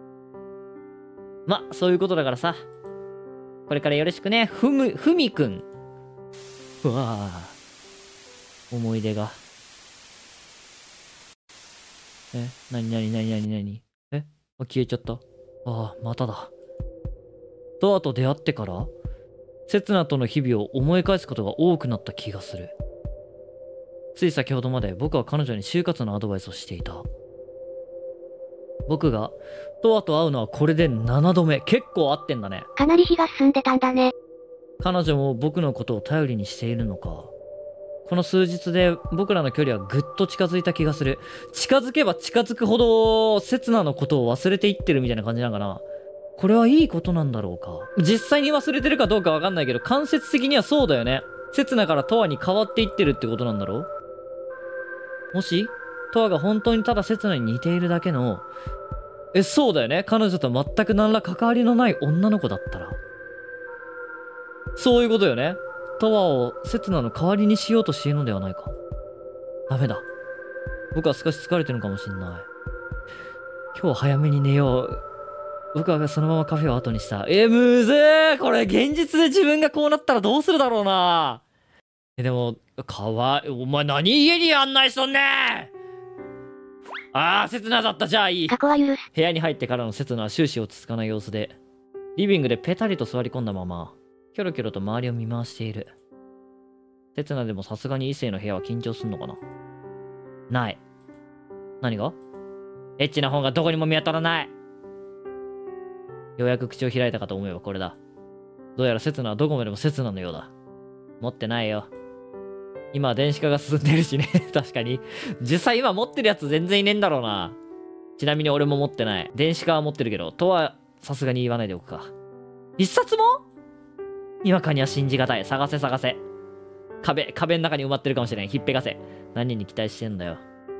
ま、そういうことだからさ。これからよろしくね、ふみくん。うわぁ。思い出が。なに消えちゃった。まただ。トアと出会ってから、刹那との日々を思い返すことが多くなった気がする。つい先ほどまで僕は彼女に就活のアドバイスをしていた。僕がトアと会うのはこれで7度目。結構会ってんだね。 かなり日が進んでたんだね。 彼女も僕のことを頼りにしているのか。この数日で僕らの距離はぐっと近づいた気がする。近づけば近づくほど刹那のことを忘れていってるみたいな感じなのかな。これはいいことなんだろうか。実際に忘れてるかどうかわかんないけど、間接的にはそうだよね。刹那からトアに変わっていってるってことなんだろう。もしトアが本当にただ刹那に似ているだけの、そうだよね。彼女と全く何ら関わりのない女の子だったら。そういうことよね。トアを刹那の代わりにしようとしているのではないか。ダメだ。僕は少し疲れてるのかもしんない。今日は早めに寝よう。僕はそのままカフェを後にした。むずー。これ現実で自分がこうなったらどうするだろうな。でも、お前何家に案内しとんねん。刹那だった。じゃあいい。 過去は許す。 部屋に入ってからの刹那は終始落ち着かない様子で、リビングでペタリと座り込んだまま、キョロキョロと周りを見回している。刹那でもさすがに異性の部屋は緊張すんのかな。ない。何が？エッチな本がどこにも見当たらない。ようやく口を開いたかと思えばこれだ。どうやら刹那はどこまでも刹那のようだ。持ってないよ。今は電子化が進んでるしね。確かに。実際今持ってるやつ全然いねえんだろうな。ちなみに俺も持ってない。電子化は持ってるけど、とはさすがに言わないでおくか。一冊も？にわかには信じがたい。探せ。壁の中に埋まってるかもしれん。ひっぺがせ。何に期待してんだよ。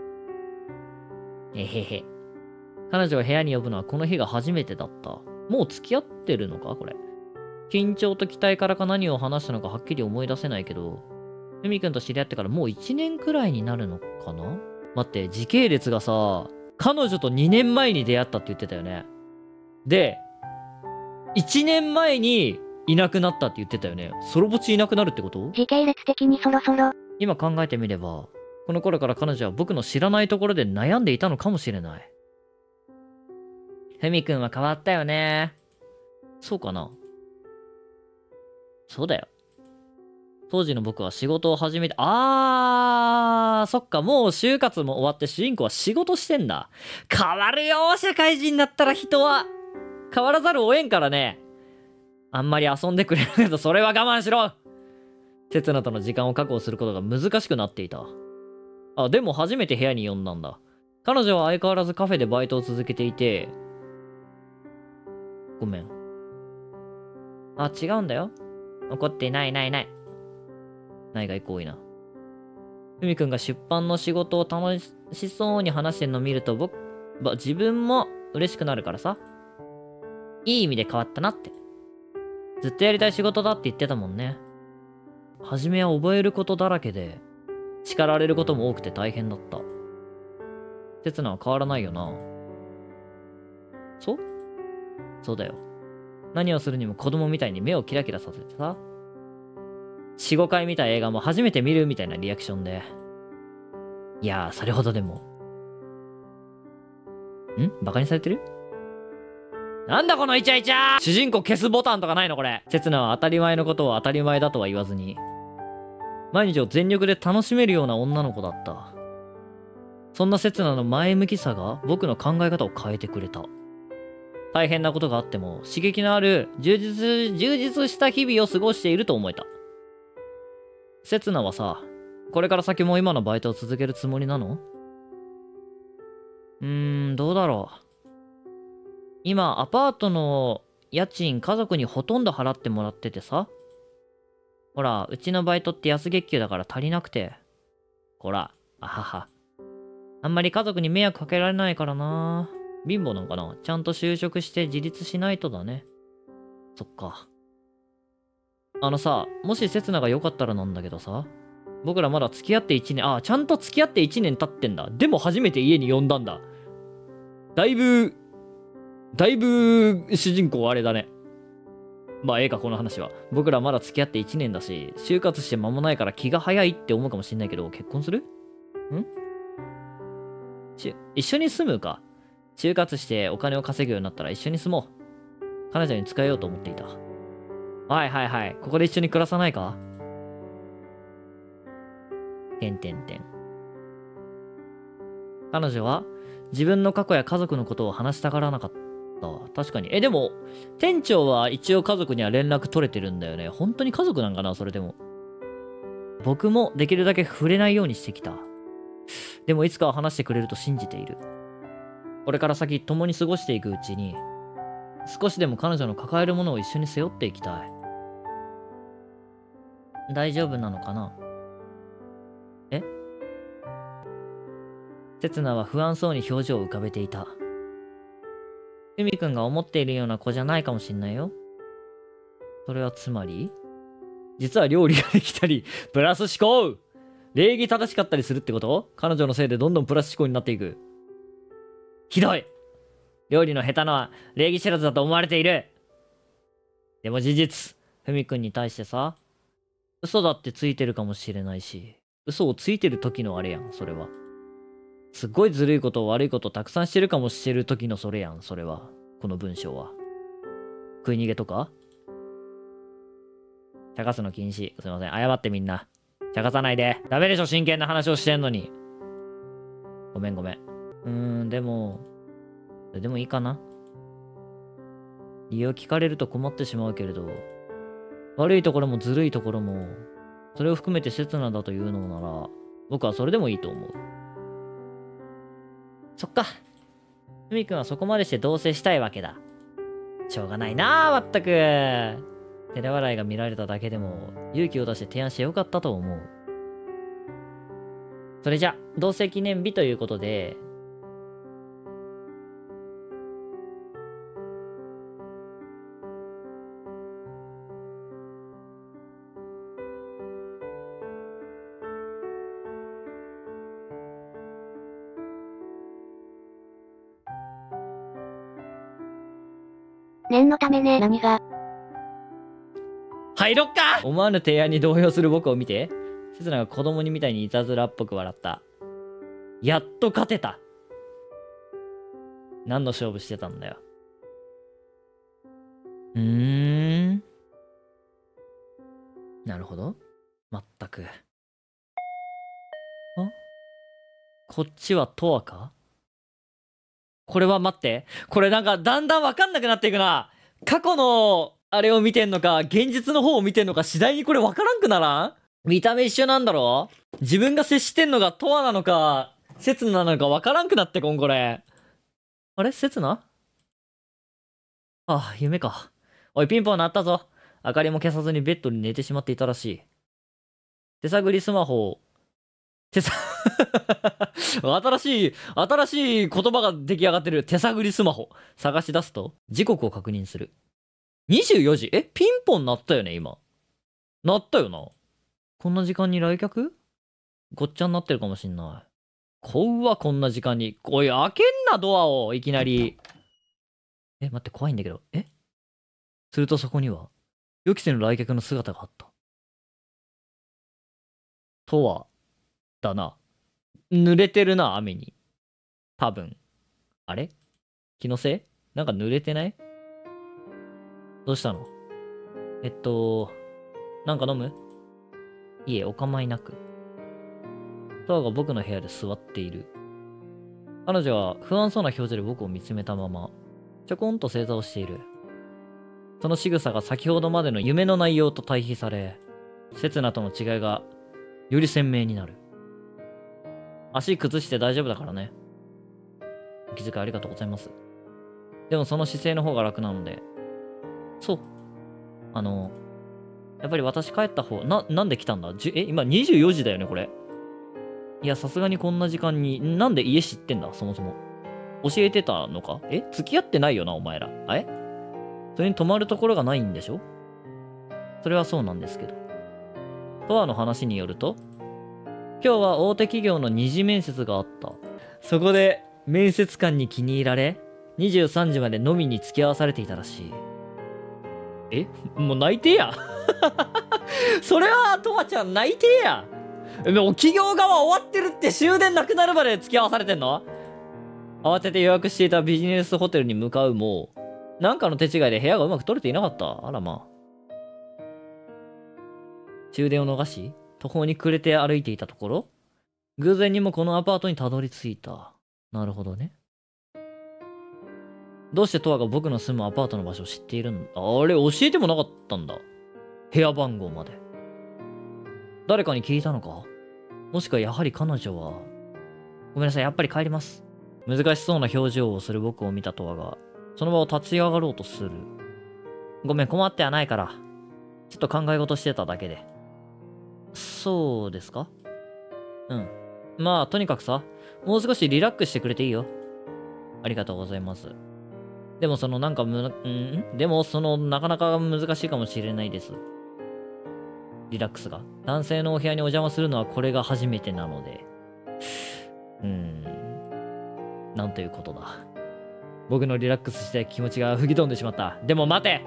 彼女を部屋に呼ぶのはこの日が初めてだった。もう付き合ってるのかこれ。緊張と期待からか何を話したのかはっきり思い出せないけど、ふみくんと知り合ってからもう1年くらいになるのかな。 待って、時系列がさ、彼女と2年前に出会ったって言ってたよね。で、1年前にいなくなったって言ってたよね。ソロボチいなくなるってこと？ 時系列的にそろそろ。 今考えてみれば、この頃から彼女は僕の知らないところで悩んでいたのかもしれない。ふみくんは変わったよね。そうかな？そうだよ。当時の僕は仕事を始めて、そっか、もう就活も終わって主人公は仕事してんだ。変わるよ、社会人になったら人は。変わらざるを得んからね。あんまり遊んでくれなけど、それは我慢しろ。刹那との時間を確保することが難しくなっていた。でも初めて部屋に呼んだんだ。彼女は相変わらずカフェでバイトを続けていて、ごめん。違うんだよ。怒ってない。ないが行為な。ふみくんが出版の仕事を楽しそうに話してるのを見ると自分も嬉しくなるからさ。いい意味で変わったなって。ずっとやりたい仕事だって言ってたもんね。初めは覚えることだらけで、叱られることも多くて大変だった。刹那は変わらないよな。そうだよ。何をするにも子供みたいに目をキラキラさせてさ。4、5回見た映画も初めて見るみたいなリアクションで。いやー、それほどでも。バカにされてる？なんだこのイチャイチャー！主人公消すボタンとかないのこれ。刹那は当たり前のことを当たり前だとは言わずに、毎日を全力で楽しめるような女の子だった。そんな刹那の前向きさが僕の考え方を変えてくれた。大変なことがあっても刺激のある充実した日々を過ごしていると思えた。刹那はさ、これから先も今のバイトを続けるつもりなの？どうだろう。今、アパートの家賃家族にほとんど払ってもらっててさ。ほら、うちのバイトって安月給だから足りなくて。ほら、あはは。あんまり家族に迷惑かけられないからな。貧乏なのかな？ちゃんと就職して自立しないとだね。そっか。もし刹那が良かったらなんだけどさ。僕らまだ付き合って1年、ちゃんと付き合って1年経ってんだ。でも初めて家に呼んだんだ。だいぶ主人公あれだね。この話は。僕らまだ付き合って1年だし、就活して間もないから気が早いって思うかもしんないけど、結婚する？一緒に住むか。就活してお金を稼ぐようになったら一緒に住もう。彼女に使えようと思っていた。はい。ここで一緒に暮らさないか？彼女は自分の過去や家族のことを話したがらなかった。確かに。でも、店長は一応家族には連絡取れてるんだよね。本当に家族なんかな、それでも。僕もできるだけ触れないようにしてきた。でもいつかは話してくれると信じている。これから先共に過ごしていくうちに、少しでも彼女の抱えるものを一緒に背負っていきたい。大丈夫なのかな？刹那は不安そうに表情を浮かべていた。ふみくんが思っているような子じゃないかもしんないよ。それはつまり？実は料理ができたり、プラス思考！礼儀正しかったりするってこと？彼女のせいでどんどんプラス思考になっていく。ひどい！料理の下手なは礼儀知らずだと思われている。でも事実、ふみくんに対してさ、嘘だってついてるかもしれないし、嘘をついてる時のあれやん、それは。すっごいずるいこと悪いことたくさんしてるかもしてる時のそれやん、それは。この文章は。食い逃げとか？茶化すの禁止。すいません。謝ってみんな。茶化さないで。ダメでしょ、真剣な話をしてんのに。ごめん。でも、それでもいいかな。理由を聞かれると困ってしまうけれど、悪いところもずるいところも、それを含めて刹那だというのなら、僕はそれでもいいと思う。そっか。ふみくんはそこまでして同棲したいわけだ。しょうがないなあ、まったく。照れ笑いが見られただけでも、勇気を出して提案してよかったと思う。それじゃ、同棲記念日ということで、 念のためね。 何が？ 入ろっか。思わぬ提案に動揺する僕を見て、せつなが子供にみたいにいたずらっぽく笑った。やっと勝てた。何の勝負してたんだよ。なるほど。まったく。こっちはトアか？これは待って。これなんかだんだんわかんなくなっていくな。過去のあれを見てんのか、現実の方を見てんのか、次第にこれわからんくならん？見た目一緒なんだろ？自分が接してんのがトアなのか、セツナなのかわからんくなってこん、これ。あれセツナ？あ、夢か。おい、ピンポン鳴ったぞ。明かりも消さずにベッドに寝てしまっていたらしい。手探りスマホを、新しい言葉が出来上がってる。手探りスマホ。探し出すと、時刻を確認する。24時。ピンポン鳴ったよね、今。鳴ったよな。こんな時間に来客？ごっちゃになってるかもしんない。怖っ、こんな時間に。おい、開けんな、ドアを、いきなり。待って、怖いんだけど。するとそこには、予期せぬ来客の姿があった。とは、だな。濡れてるな、雨に。多分。あれ？気のせい？なんか濡れてない？どうしたの？なんか飲む？いえ、お構いなく。トアが僕の部屋で座っている。彼女は不安そうな表情で僕を見つめたまま、ちょこんと正座をしている。その仕草が先ほどまでの夢の内容と対比され、刹那との違いがより鮮明になる。足崩して大丈夫だからね。お気遣いありがとうございます。でもその姿勢の方が楽なので。そう。やっぱり私帰った方、なんで来たんだ？今24時だよね、これ。いや、さすがにこんな時間に、なんで家知ってんだ、そもそも。教えてたのか？付き合ってないよな、お前ら。それに泊まるところがないんでしょ？それはそうなんですけど。トアの話によると、今日は大手企業の二次面接があった。そこで、面接官に気に入られ、23時まで飲みに付き合わされていたらしい。もう泣いてや。それは、トアちゃん泣いてや。もう企業側終わってるって、終電なくなるまで付き合わされてんの？慌てて予約していたビジネスホテルに向かうも、なんかの手違いで部屋がうまく取れていなかった。あらまあ。終電を逃し、途方に暮れて歩いていたところ、偶然にもこのアパートにたどり着いた。なるほどね。どうしてトアが僕の住むアパートの場所を知っているんだ？あれ、教えてもなかったんだ。部屋番号まで。誰かに聞いたのか？もしくはやはり彼女は。ごめんなさい、やっぱり帰ります。難しそうな表情をする僕を見たトアが、その場を立ち上がろうとする。ごめん、困ってはないから。ちょっと考え事してただけで。そうですか？うん。まあ、とにかくさ、もう少しリラックスしてくれていいよ。ありがとうございます。でもなかなか難しいかもしれないです。リラックスが。男性のお部屋にお邪魔するのはこれが初めてなので。なんということだ。僕のリラックスした気持ちが吹き飛んでしまった。でも待て！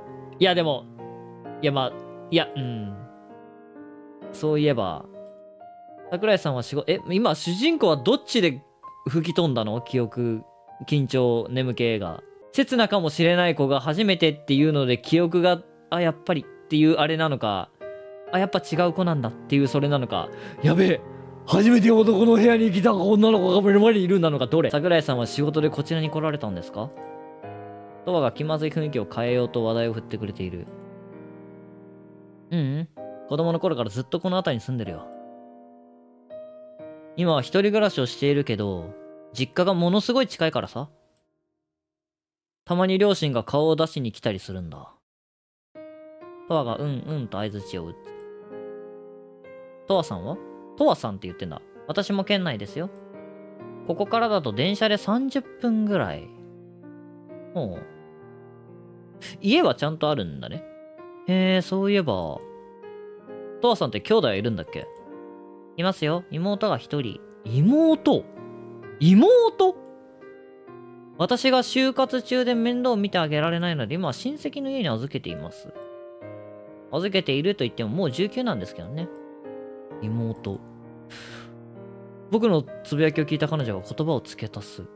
そういえば、桜井さんは今主人公はどっちで吹き飛んだの？記憶、緊張、眠気が。刹那かもしれない子が初めてっていうので記憶が、やっぱりっていうあれなのか、やっぱ違う子なんだっていうそれなのか、やべえ！初めて男の部屋に来た女の子が目の前にいるなのか、どれ？桜井さんは仕事でこちらに来られたんですか？トアが気まずい雰囲気を変えようと話題を振ってくれている。子供の頃からずっとこの辺りに住んでるよ。今は一人暮らしをしているけど、実家がものすごい近いからさ。たまに両親が顔を出しに来たりするんだ。トアがと相槌を打つ。トアさんは？トアさんって言ってんだ。私も県内ですよ。ここからだと電車で30分ぐらい。ほう。家はちゃんとあるんだね。へえ、そういえば。トアさんって兄弟はいるんだっけ？いますよ。妹が一人。妹？ 私が就活中で面倒を見てあげられないので、今は親戚の家に預けています。預けていると言ってももう19なんですけどね。妹。僕のつぶやきを聞いた彼女が言葉を付け足す。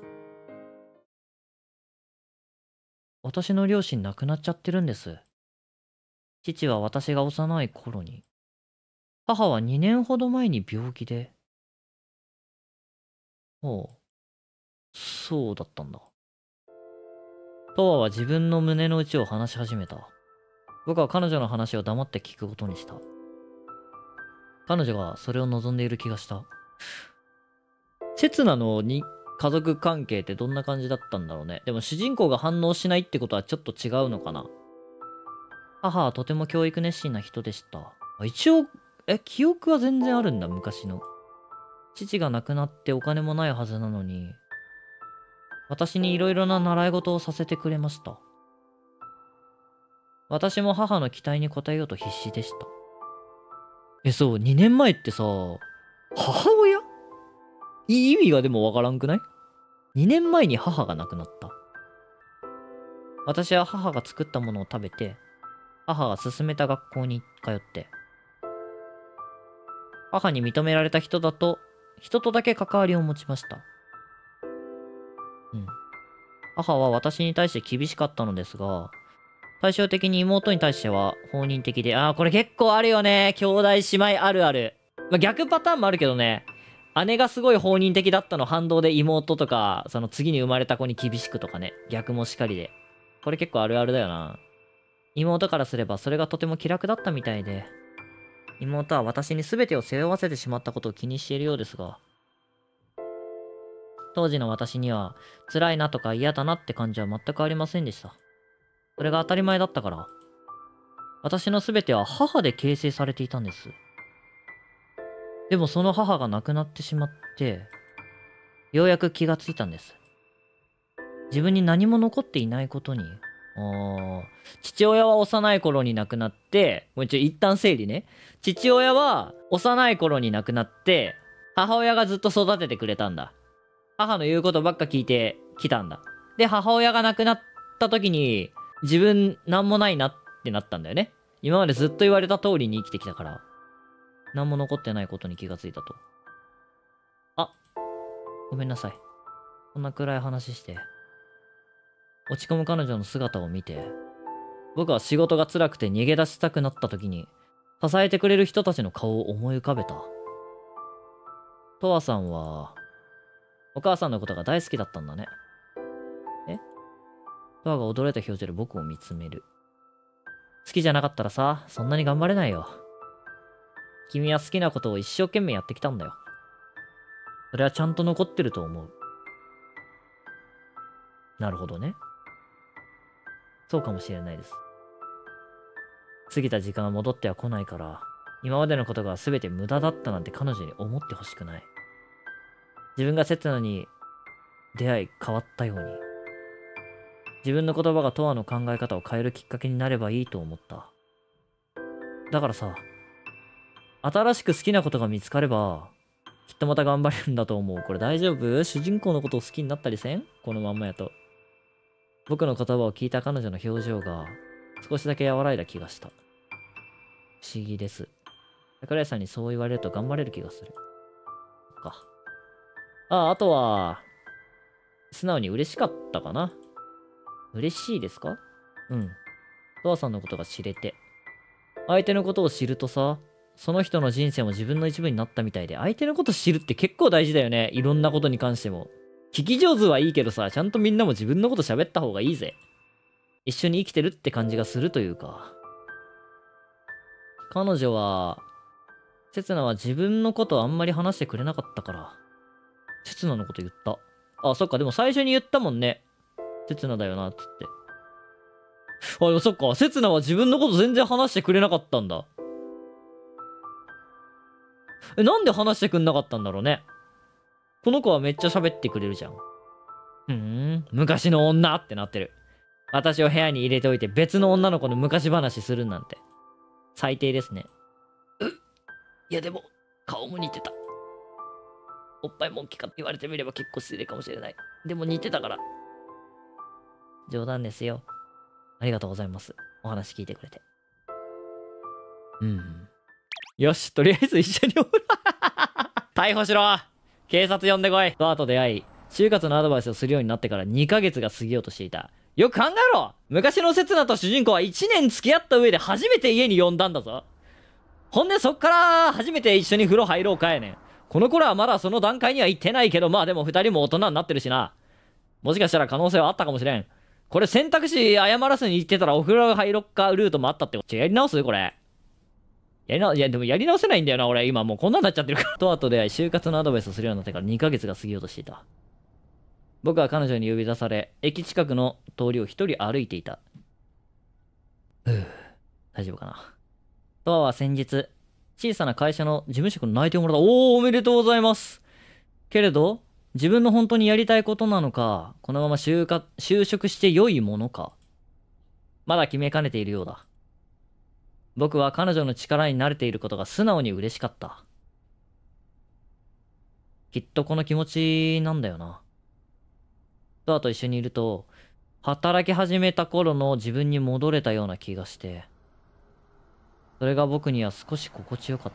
私の両親亡くなっちゃってるんです。父は私が幼い頃に。母は2年ほど前に病気で。ほう。そうだったんだ。トワは自分の胸の内を話し始めた。僕は彼女の話を黙って聞くことにした。彼女がそれを望んでいる気がした。刹那のに家族関係ってどんな感じだったんだろうね。でも主人公が反応しないってことはちょっと違うのかな。母はとても教育熱心な人でした。一応、記憶は全然あるんだ、昔の。父が亡くなってお金もないはずなのに、私にいろいろな習い事をさせてくれました。私も母の期待に応えようと必死でした。そう、2年前ってさ、母親？意味がでもわからんくない？ 2 年前に母が亡くなった。私は母が作ったものを食べて、母が勧めた学校に通って、母に認められた人とだけ関わりを持ちました。母は私に対して厳しかったのですが、対照的に妹に対しては放任的で、これ結構あるよね。兄弟姉妹あるある。逆パターンもあるけどね。姉がすごい放任的だったの反動で妹とか、その次に生まれた子に厳しくとかね。逆もしかりで。これ結構あるあるだよな。妹からすればそれがとても気楽だったみたいで、妹は私に全てを背負わせてしまったことを気にしているようですが、当時の私には辛いなとか嫌だなって感じは全くありませんでした。それが当たり前だったから、私の全ては母で形成されていたんです。でもその母が亡くなってしまって、ようやく気がついたんです。自分に何も残っていないことに。父親は幼い頃に亡くなって、もう一旦整理ね。父親は幼い頃に亡くなって、母親がずっと育ててくれたんだ。母の言うことばっか聞いてきたんだ。で、母親が亡くなった時に、自分なんもないなってなったんだよね。今までずっと言われた通りに生きてきたから、なんも残ってないことに気がついたと。ごめんなさい。こんな暗い話して。落ち込む彼女の姿を見て、僕は仕事が辛くて逃げ出したくなった時に、支えてくれる人たちの顔を思い浮かべた。トワさんは、お母さんのことが大好きだったんだね。トワが驚いた表情で僕を見つめる。好きじゃなかったらさ、そんなに頑張れないよ。君は好きなことを一生懸命やってきたんだよ。それはちゃんと残ってると思う。なるほどね。そうかもしれないです。過ぎた時間は戻っては来ないから、今までのことが全て無駄だったなんて彼女に思ってほしくない。自分が刹那に出会い変わったように。自分の言葉がトワの考え方を変えるきっかけになればいいと思った。だからさ、新しく好きなことが見つかれば、きっとまた頑張れるんだと思う。これ大丈夫？主人公のことを好きになったりせん？このまんまやと。僕の言葉を聞いた彼女の表情が少しだけ和らいだ気がした。不思議です。桜井さんにそう言われると頑張れる気がする。そっか。あとは、素直に嬉しかったかな。嬉しいですか？うん。トワさんのことが知れて。相手のことを知るとさ、その人の人生も自分の一部になったみたいで、相手のこと知るって結構大事だよね。いろんなことに関しても。聞き上手はいいけどさ、ちゃんとみんなも自分のこと喋った方がいいぜ。一緒に生きてるって感じがするというか。彼女は、刹那は自分のことあんまり話してくれなかったから、刹那のこと言った。そっか、でも最初に言ったもんね。刹那だよな、つって。そっか、刹那は自分のこと全然話してくれなかったんだ。なんで話してくんなかったんだろうね。この子はめっちゃ喋ってくれるじゃん。昔の女ってなってる。私を部屋に入れておいて別の女の子の昔話するなんて。最低ですね。いやでも、顔も似てた。おっぱいも大きかって言われてみれば結構失礼かもしれない。でも似てたから。 冗談ですよ。ありがとうございます。お話聞いてくれて。うん。よし、とりあえず一緒におる。逮捕しろ。警察呼んでこい。とと出会い、就活のアドバイスをするようになってから2ヶ月が過ぎようとしていた。よく考えろ。昔の刹那と主人公は1年付き合った上で初めて家に呼んだんだぞ。ほんでそっから初めて一緒に風呂入ろうかやねん。この頃はまだその段階には行ってないけど、まあでも2人も大人になってるしな。もしかしたら可能性はあったかもしれん。これ選択肢誤らずに言ってたらお風呂入ろっかルートもあったってこと。やり直すこれ。いやでもやり直せないんだよな、俺。今もうこんなんなっちゃってるから。と出会い、就活のアドバイスをするようになってから2ヶ月が過ぎようとしていた。僕は彼女に呼び出され、駅近くの通りを一人歩いていた。大丈夫かな。は先日、小さな会社の事務職の内定をもらった。おめでとうございます。けれど、自分の本当にやりたいことなのか、このまま就職して良いものか、まだ決めかねているようだ。僕は彼女の力に慣れていることが素直に嬉しかった。きっとこの気持ちなんだよな。と一緒にいると、働き始めた頃の自分に戻れたような気がして、それが僕には少し心地よかった。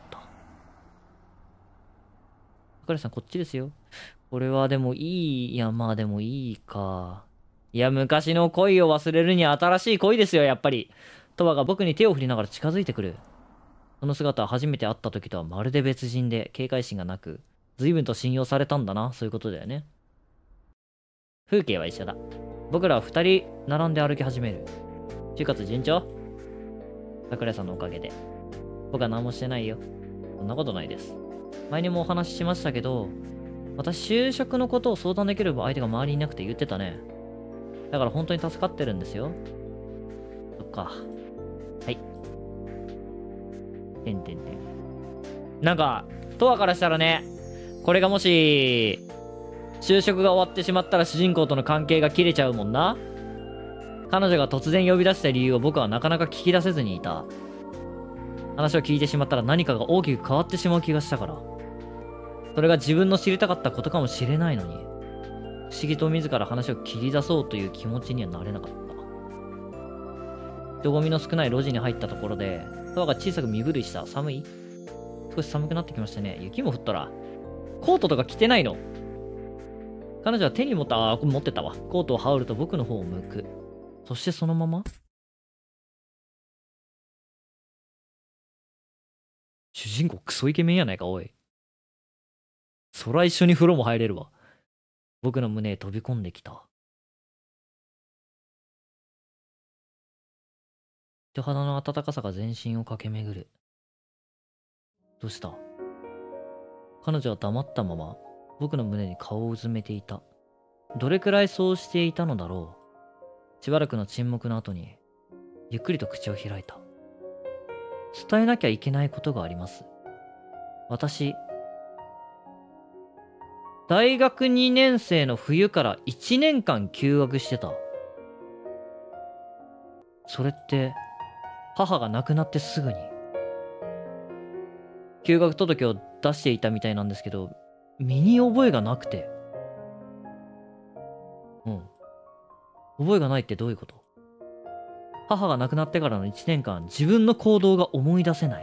桜井さんこっちですよ。これはでもいやまあでもいいか。いや昔の恋を忘れるには新しい恋ですよ、やっぱり。トワが僕に手を振りながら近づいてくる。その姿は初めて会った時とはまるで別人で警戒心がなく、随分と信用されたんだな。そういうことだよね。風景は一緒だ。僕らは二人並んで歩き始める。就活順調？桜井さんのおかげで。僕は何もしてないよ。そんなことないです。前にもお話ししましたけど、私就職のことを相談できる相手が周りにいなくて言ってたね。だから本当に助かってるんですよ。そっか。はい。なんか、トアからしたらね、これがもし、就職が終わってしまったら主人公との関係が切れちゃうもんな。彼女が突然呼び出した理由を僕はなかなか聞き出せずにいた。話を聞いてしまったら何かが大きく変わってしまう気がしたから。それが自分の知りたかったことかもしれないのに、不思議と自ら話を切り出そうという気持ちにはなれなかった。人混みの少ない路地に入ったところで、ドアが小さく身震いした。寒い？少し寒くなってきましたね。雪も降ったら。コートとか着てないの？彼女は手に持った、持ってたわ。コートを羽織ると僕の方を向く。そしてそのまま主人公クソイケメンやないか、おい。そら一緒に風呂も入れるわ。僕の胸へ飛び込んできた。人肌の温かさが全身を駆け巡る。どうした？彼女は黙ったまま僕の胸に顔をうずめていた。どれくらいそうしていたのだろう。しばらくの沈黙の後にゆっくりと口を開いた。伝えなきゃいけないことがあります。私、大学2年生の冬から1年間休学してた。それって母が亡くなってすぐに休学届を出していたみたいなんですけど、身に覚えがなくて。覚えがないってどういうこと？母が亡くなってからの1年間、自分の行動が思い出せない。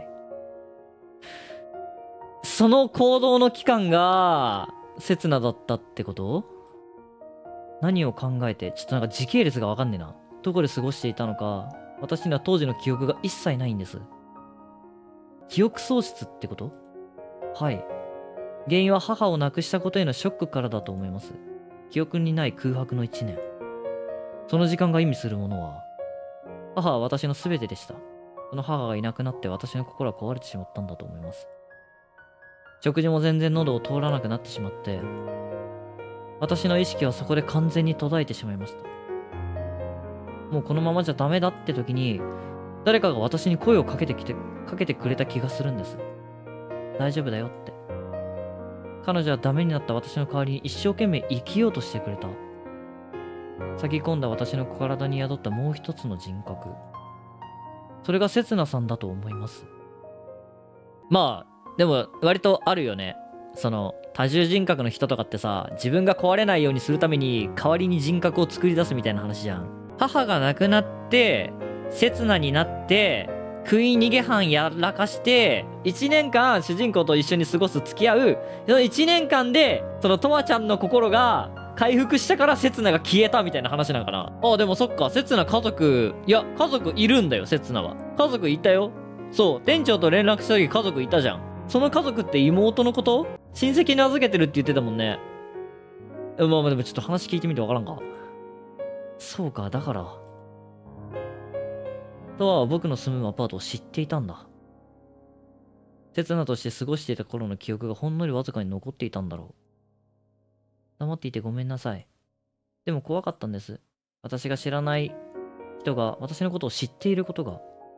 その行動の期間が刹那だったってこと？何を考えて、ちょっとなんか時系列がわかんねえな。どこで過ごしていたのか、私には当時の記憶が一切ないんです。記憶喪失ってこと？はい。原因は母を亡くしたことへのショックからだと思います。記憶にない空白の1年。その時間が意味するものは、母は私の全てでした。その母がいなくなって私の心は壊れてしまったんだと思います。食事も全然喉を通らなくなってしまって、私の意識はそこで完全に途絶えてしまいました。もうこのままじゃダメだって時に、誰かが私に声をかけてくれた気がするんです。大丈夫だよって。彼女はダメになった私の代わりに一生懸命生きようとしてくれた。咲き込んだ私の体に宿ったもう一つの人格。それが刹那さんだと思います。まあ、でも割とあるよね。その多重人格の人とかってさ、自分が壊れないようにするために代わりに人格を作り出すみたいな話じゃん。 母が亡くなって、刹那になって、食い逃げ犯やらかして、1年間主人公と一緒に過ごす付き合う、その1年間で、そのとわちゃんの心が回復したから刹那が消えたみたいな話なんかな。あ、でもそっか、刹那家族、いや、家族いるんだよ、刹那は。家族いたよ。そう、店長と連絡した時家族いたじゃん。その家族って妹のこと？親戚に預けてるって言ってたもんね。まあでもちょっと話聞いてみてわからんか。そうか、だから。とは僕の住むアパートを知っていたんだ。刹那として過ごしていた頃の記憶がほんのりわずかに残っていたんだろう。黙っていてごめんなさい。でも怖かったんです。私が知らない人が私のことを知っていることが。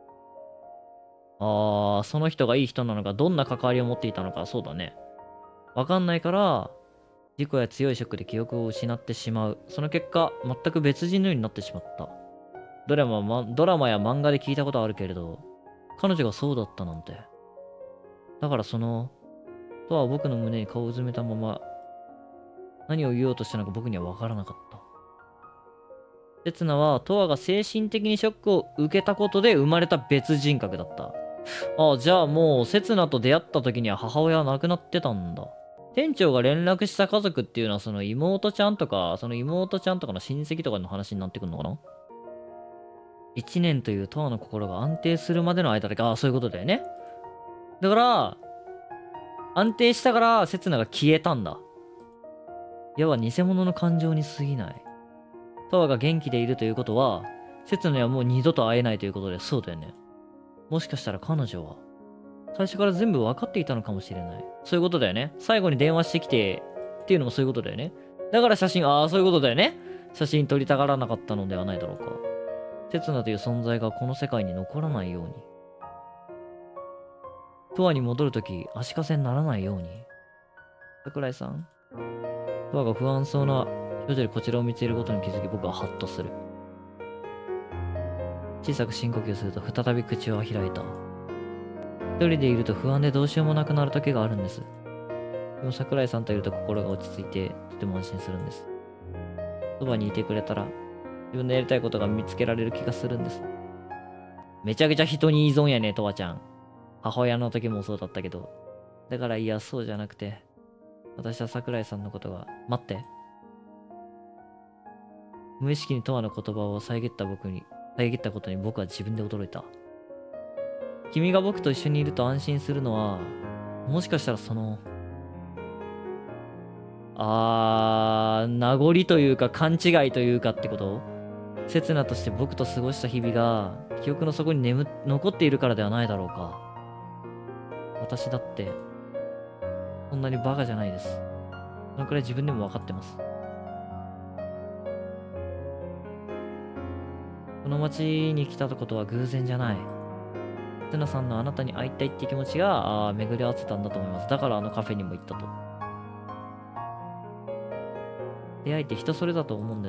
その人がいい人なのか、どんな関わりを持っていたのか、そうだね。わかんないから、事故や強いショックで記憶を失ってしまう。その結果、全く別人のようになってしまった。ドラマや漫画で聞いたことあるけれど、彼女がそうだったなんて。だからとは僕の胸に顔をうずめたまま、何を言おうとしたのか僕には分からなかった。刹那は、トアが精神的にショックを受けたことで生まれた別人格だった。じゃあもう、刹那と出会った時には母親は亡くなってたんだ。店長が連絡した家族っていうのは、その妹ちゃんとかの親戚とかの話になってくるのかな？ 1 年というトアの心が安定するまでの間だけ、そういうことだよね。だから、安定したから刹那が消えたんだ。矢は偽物の感情に過ぎない。トアが元気でいるということは、刹那にはもう二度と会えないということで、そうだよね。もしかしたら彼女は、最初から全部分かっていたのかもしれない。そういうことだよね。最後に電話してきて、っていうのもそういうことだよね。だから写真、そういうことだよね。写真撮りたがらなかったのではないだろうか。刹那という存在がこの世界に残らないように。トアに戻るとき、足かせにならないように。桜井さん。トアが不安そうな表情でこちらを見ていることに気づき、僕はハッとする。小さく深呼吸すると再び口を開いた。一人でいると不安でどうしようもなくなる時があるんです。でも桜井さんといると心が落ち着いて、とても安心するんです。そばにいてくれたら、自分でやりたいことが見つけられる気がするんです。めちゃくちゃ人に依存やね、とわちゃん。母親の時もそうだったけど。だからいや、そうじゃなくて、私は桜井さんのことが、待って。無意識にとわの言葉を遮ったことに僕は自分で驚いた。君が僕と一緒にいると安心するのは、もしかしたら名残というか勘違いというかってこと？刹那として僕と過ごした日々が記憶の底に残っているからではないだろうか。私だってそんなにバカじゃないです。そのくらい自分でも分かってます。この町に来たことは偶然じゃない。刹那さんのあなたに会いたいって気持ちが巡り合わせたんだと思います。だからカフェにも行ったと。出会いって人それぞれだと思うんです。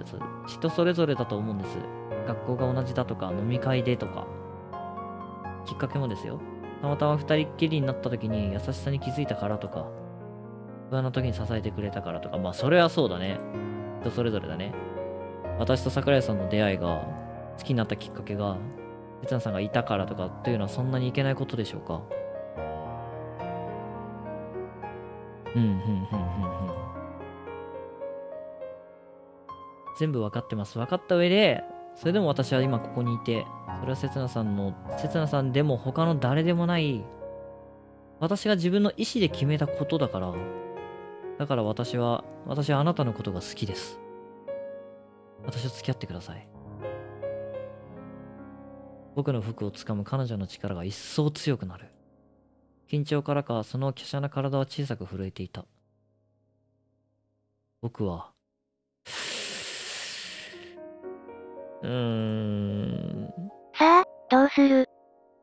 学校が同じだとか、飲み会でとか。きっかけもですよ。たまたま二人っきりになった時に優しさに気づいたからとか、不安な時に支えてくれたからとか、それはそうだね。人それぞれだね。私と桜井さんの出会いが、好きになったきっかけが、刹那さんがいたからとかというのはそんなにいけないことでしょうか。全部分かってます。分かった上で、それでも私は今ここにいて、それは刹那さんでも他の誰でもない、私が自分の意思で決めたことだから、私はあなたのことが好きです。私と付き合ってください。僕の服をつかむ彼女の力が一層強くなる。緊張からか、その華奢な体は小さく震えていた。僕は、 さあ、どうする？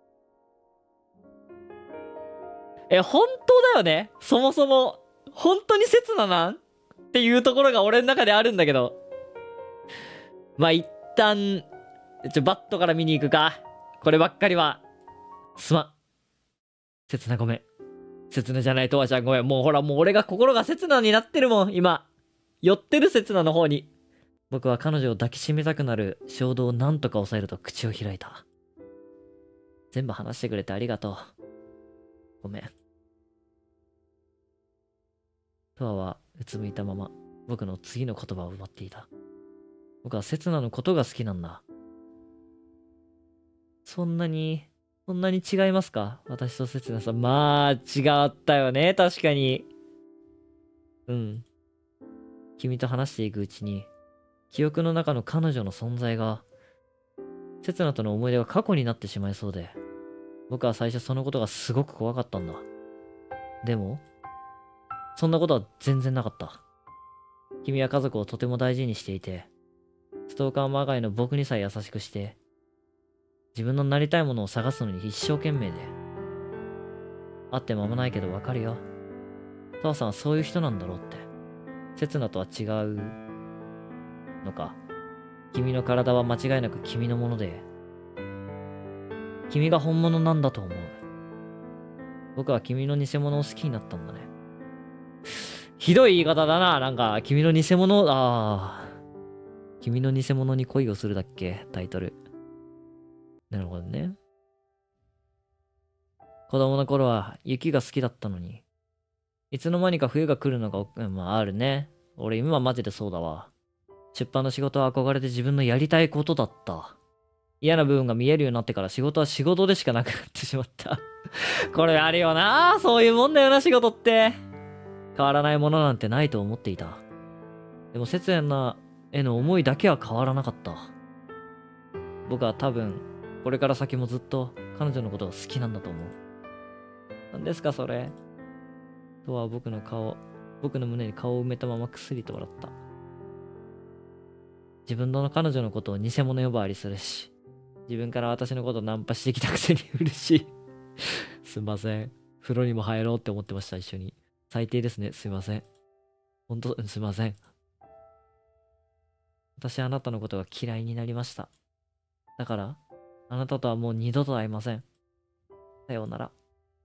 本当だよね。そもそも、本当に刹那なんっていうところが俺の中であるんだけど。一旦、バットから見に行くか。こればっかりは。すまん。刹那ごめん。刹那じゃないとわちゃんごめん。もうほら、もう俺が心が刹那になってるもん、今。寄ってる刹那の方に。 僕は彼女を抱きしめたくなる衝動を何とか抑えると口を開いた。全部話してくれてありがとう。ごめん。トアはうつむいたまま僕の次の言葉を奪っていた。僕は刹那のことが好きなんだ。そんなに違いますか？私と刹那さん。まあ、違ったよね。確かに。うん。君と話していくうちに、記憶の中の彼女の存在が、刹那との思い出が過去になってしまいそうで、僕は最初そのことがすごく怖かったんだ。でも、そんなことは全然なかった。君は家族をとても大事にしていて、ストーカーまがいの僕にさえ優しくして、自分のなりたいものを探すのに一生懸命で。会って間もないけどわかるよ。父さんはそういう人なんだろうって。刹那とは違うのか。君の体は間違いなく君のもので、君が本物なんだと思う。僕は君の偽物を好きになったんだね。ひどい言い方だな。なんか、君の偽物、君の偽物に恋をするだっけタイトル。なるほどね。子供の頃は雪が好きだったのに、いつの間にか冬が来るのが、まああるね。俺今マジでそうだわ。出版の仕事は憧れて自分のやりたいことだった。嫌な部分が見えるようになってから仕事は仕事でしかなくなってしまった。これあるよな。そういうもんだよな、仕事って。変わらないものなんてないと思っていた。でも節也への思いだけは変わらなかった。僕は多分、これから先もずっと彼女のことが好きなんだと思う。何ですかそれ。とは僕の胸に顔を埋めたままくすりと笑った。自分の彼女のことを偽物呼ばわりするし、自分から私のことをナンパしてきたくせにうるしい。すんません。風呂にも入ろうって思ってました、一緒に。最低ですね。すいません。ほんと、すいません。私はあなたのことが嫌いになりました。だから、あなたとはもう二度と会いません。さようなら。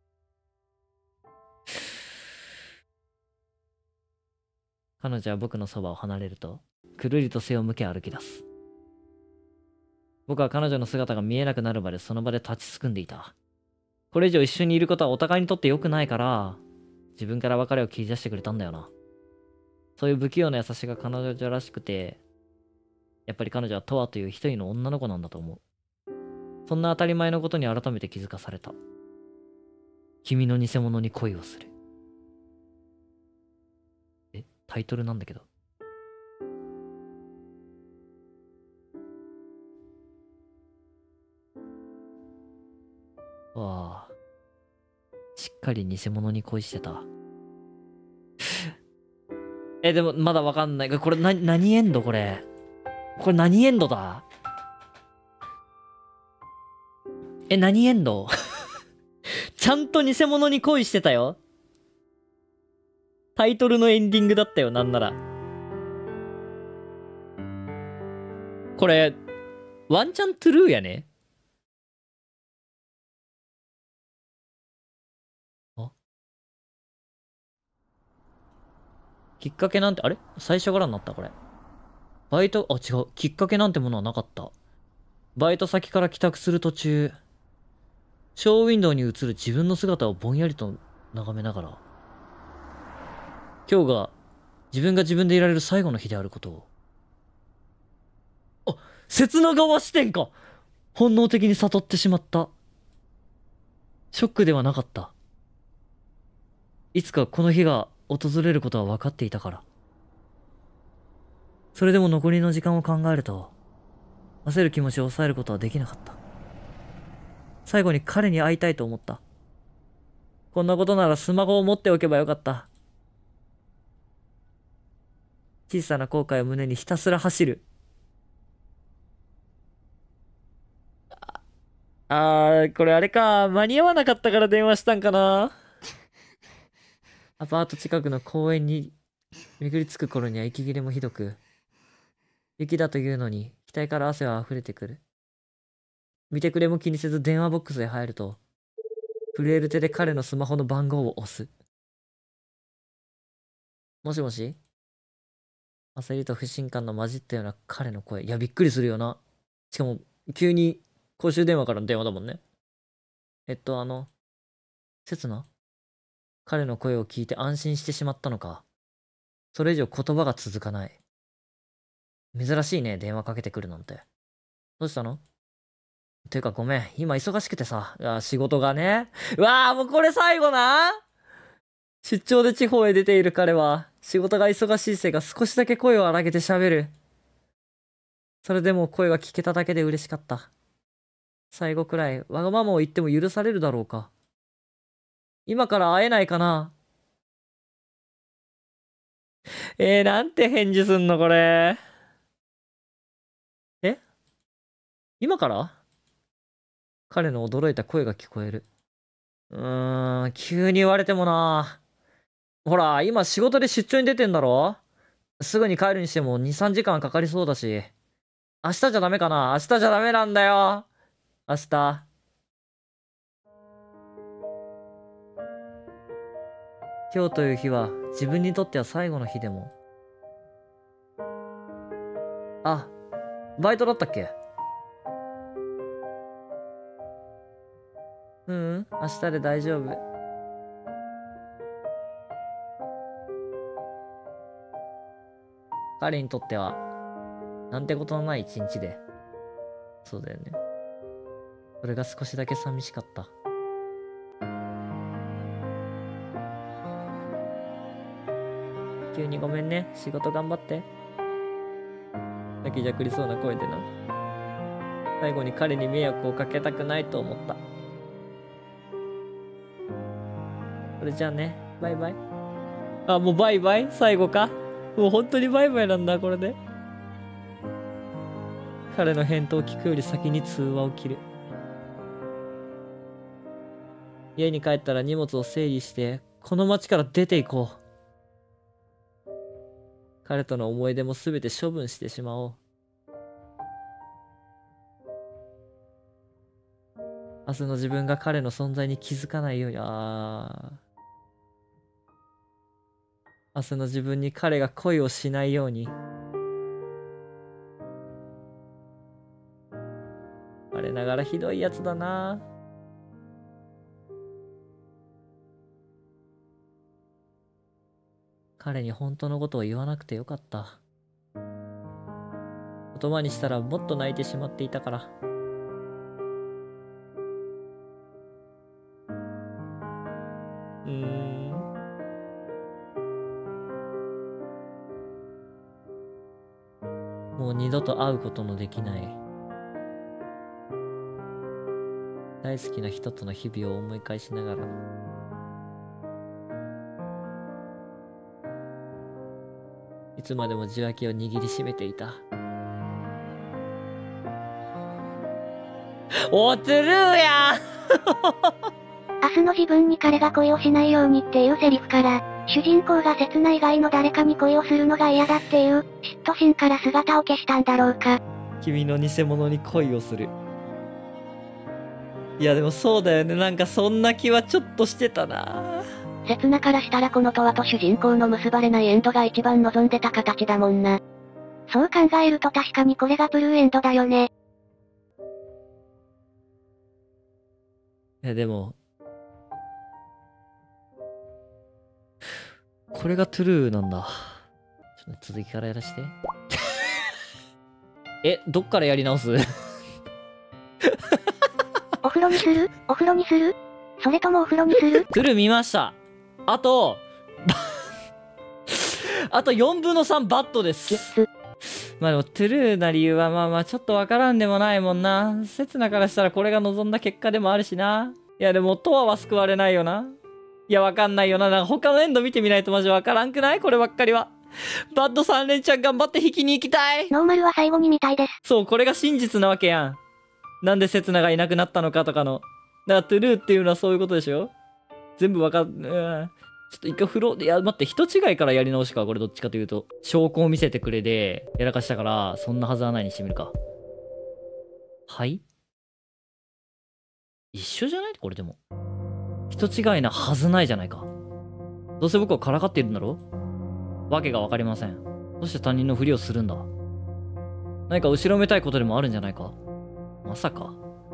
彼女は僕のそばを離れると、くるりと背を向け歩き出す。僕は彼女の姿が見えなくなるまでその場で立ちすくんでいた。これ以上一緒にいることはお互いにとって良くないから、自分から別れを切り出してくれたんだよな。そういう不器用な優しさが彼女らしくて、やっぱり彼女はトアという一人の女の子なんだと思う。そんな当たり前のことに改めて気づかされた。君の偽物に恋をする。タイトルなんだけど。わあ。しっかり偽物に恋してた。でもまだわかんない。これ何エンドこれ。これ何エンドだ？何エンド？ちゃんと偽物に恋してたよ。タイトルのエンディングだったよ、なんなら。これ、ワンチャントゥルーやね。きっかけなんて、あれ最初からになったこれ。違う。きっかけなんてものはなかった。バイト先から帰宅する途中、ショーウィンドウに映る自分の姿をぼんやりと眺めながら、今日が自分が自分でいられる最後の日であることを。刹那側視点か。本能的に悟ってしまった。ショックではなかった。いつかこの日が訪れることは分かっていたから。それでも残りの時間を考えると、焦る気持ちを抑えることはできなかった。最後に彼に会いたいと思った。こんなことならスマホを持っておけばよかった。小さな後悔を胸にひたすら走る。これあれか。間に合わなかったから電話したんかな。アパート近くの公園に巡り着く頃には息切れもひどく、雪だというのに額から汗は溢れてくる。見てくれも気にせず電話ボックスへ入ると、震える手で彼のスマホの番号を押す。もしもし？ 焦りと不信感の混じったような彼の声。いや、びっくりするよな。しかも、急に公衆電話からの電話だもんね。刹那？彼の声を聞いて安心してしまったのか。それ以上言葉が続かない。珍しいね、電話かけてくるなんて。どうしたの？ていうかごめん、今忙しくてさ。仕事がね。うわあ、もうこれ最後な。出張で地方へ出ている彼は、仕事が忙しいせいか少しだけ声を荒げて喋る。それでも声が聞けただけで嬉しかった。最後くらい、わがままを言っても許されるだろうか。今から会えないかな。なんて返事すんのこれ。今から？彼の驚いた声が聞こえる。急に言われてもな。ほら、今仕事で出張に出てんだろ？すぐに帰るにしても2、3時間かかりそうだし。明日じゃダメかな？明日じゃダメなんだよ。明日。今日という日は自分にとっては最後の日でも。あ、バイトだったっけ？明日で大丈夫。彼にとっては、なんてことのない一日で。そうだよね。それが少しだけ寂しかった。急にごめんね。仕事頑張って。泣きじゃくりそうな声でな。最後に彼に迷惑をかけたくないと思った。それじゃあね、バイバイ。あ、もうバイバイ？最後か？もう本当にバイバイなんだ、これで。彼の返答を聞くより先に通話を切る。家に帰ったら荷物を整理して、この街から出て行こう。彼との思い出も全て処分してしまおう。明日の自分が彼の存在に気づかないように、明日の自分に彼が恋をしないように。我ながらひどいやつだな。彼に本当のことを言わなくてよかった。言葉にしたらもっと泣いてしまっていたから。もう二度と会うことのできない大好きな人との日々を思い返しながら、いつまでも受話器を握りしめていた。おトゥルーや明日の自分に彼が恋をしないようにっていうセリフから、主人公が刹那以外の誰かに恋をするのが嫌だっていう、嫉妬心から姿を消したんだろうか。 君の偽物に恋をする。いやでもそうだよね。なんかそんな気はちょっとしてたな。 刹那からしたらこのとわと主人公の結ばれないエンドが一番望んでた形だもんな。そう考えると確かにこれがブルーエンドだよね。 でもこれがトゥルーなんだ。ちょっと続きからやらしてどっからやり直すお風呂にする？お風呂にする？それともお風呂にする？ トゥルー見ました。あとあと4分の3バットです。まあでもトゥルーな理由はまあまあちょっとわからんでもないもんな。刹那からしたらこれが望んだ結果でもあるしな。いやでもトアは救われないよな。いやわかんないよな。なんか他のエンド見てみないとマジわからんくない？こればっかりは。バッド3連チャン頑張って引きに行きたい。 ノーマルは最後に見たいです。 そう、これが真実なわけやん。なんで刹那がいなくなったのかとかの。だからトゥルーっていうのはそういうことでしょ？全部わかん、ちょっと一回風呂で、いや待って、人違いからやり直しか。これどっちかというと。証拠を見せてくれで、やらかしたから、そんなはずはないにしてみるか。はい？一緒じゃない？これでも。人違いなはずないじゃないか。どうせ僕はからかっているんだろ？わけがわかりません。 どうして他人のふりをするんだ？何か後ろめたいことでもあるんじゃないか？まさか。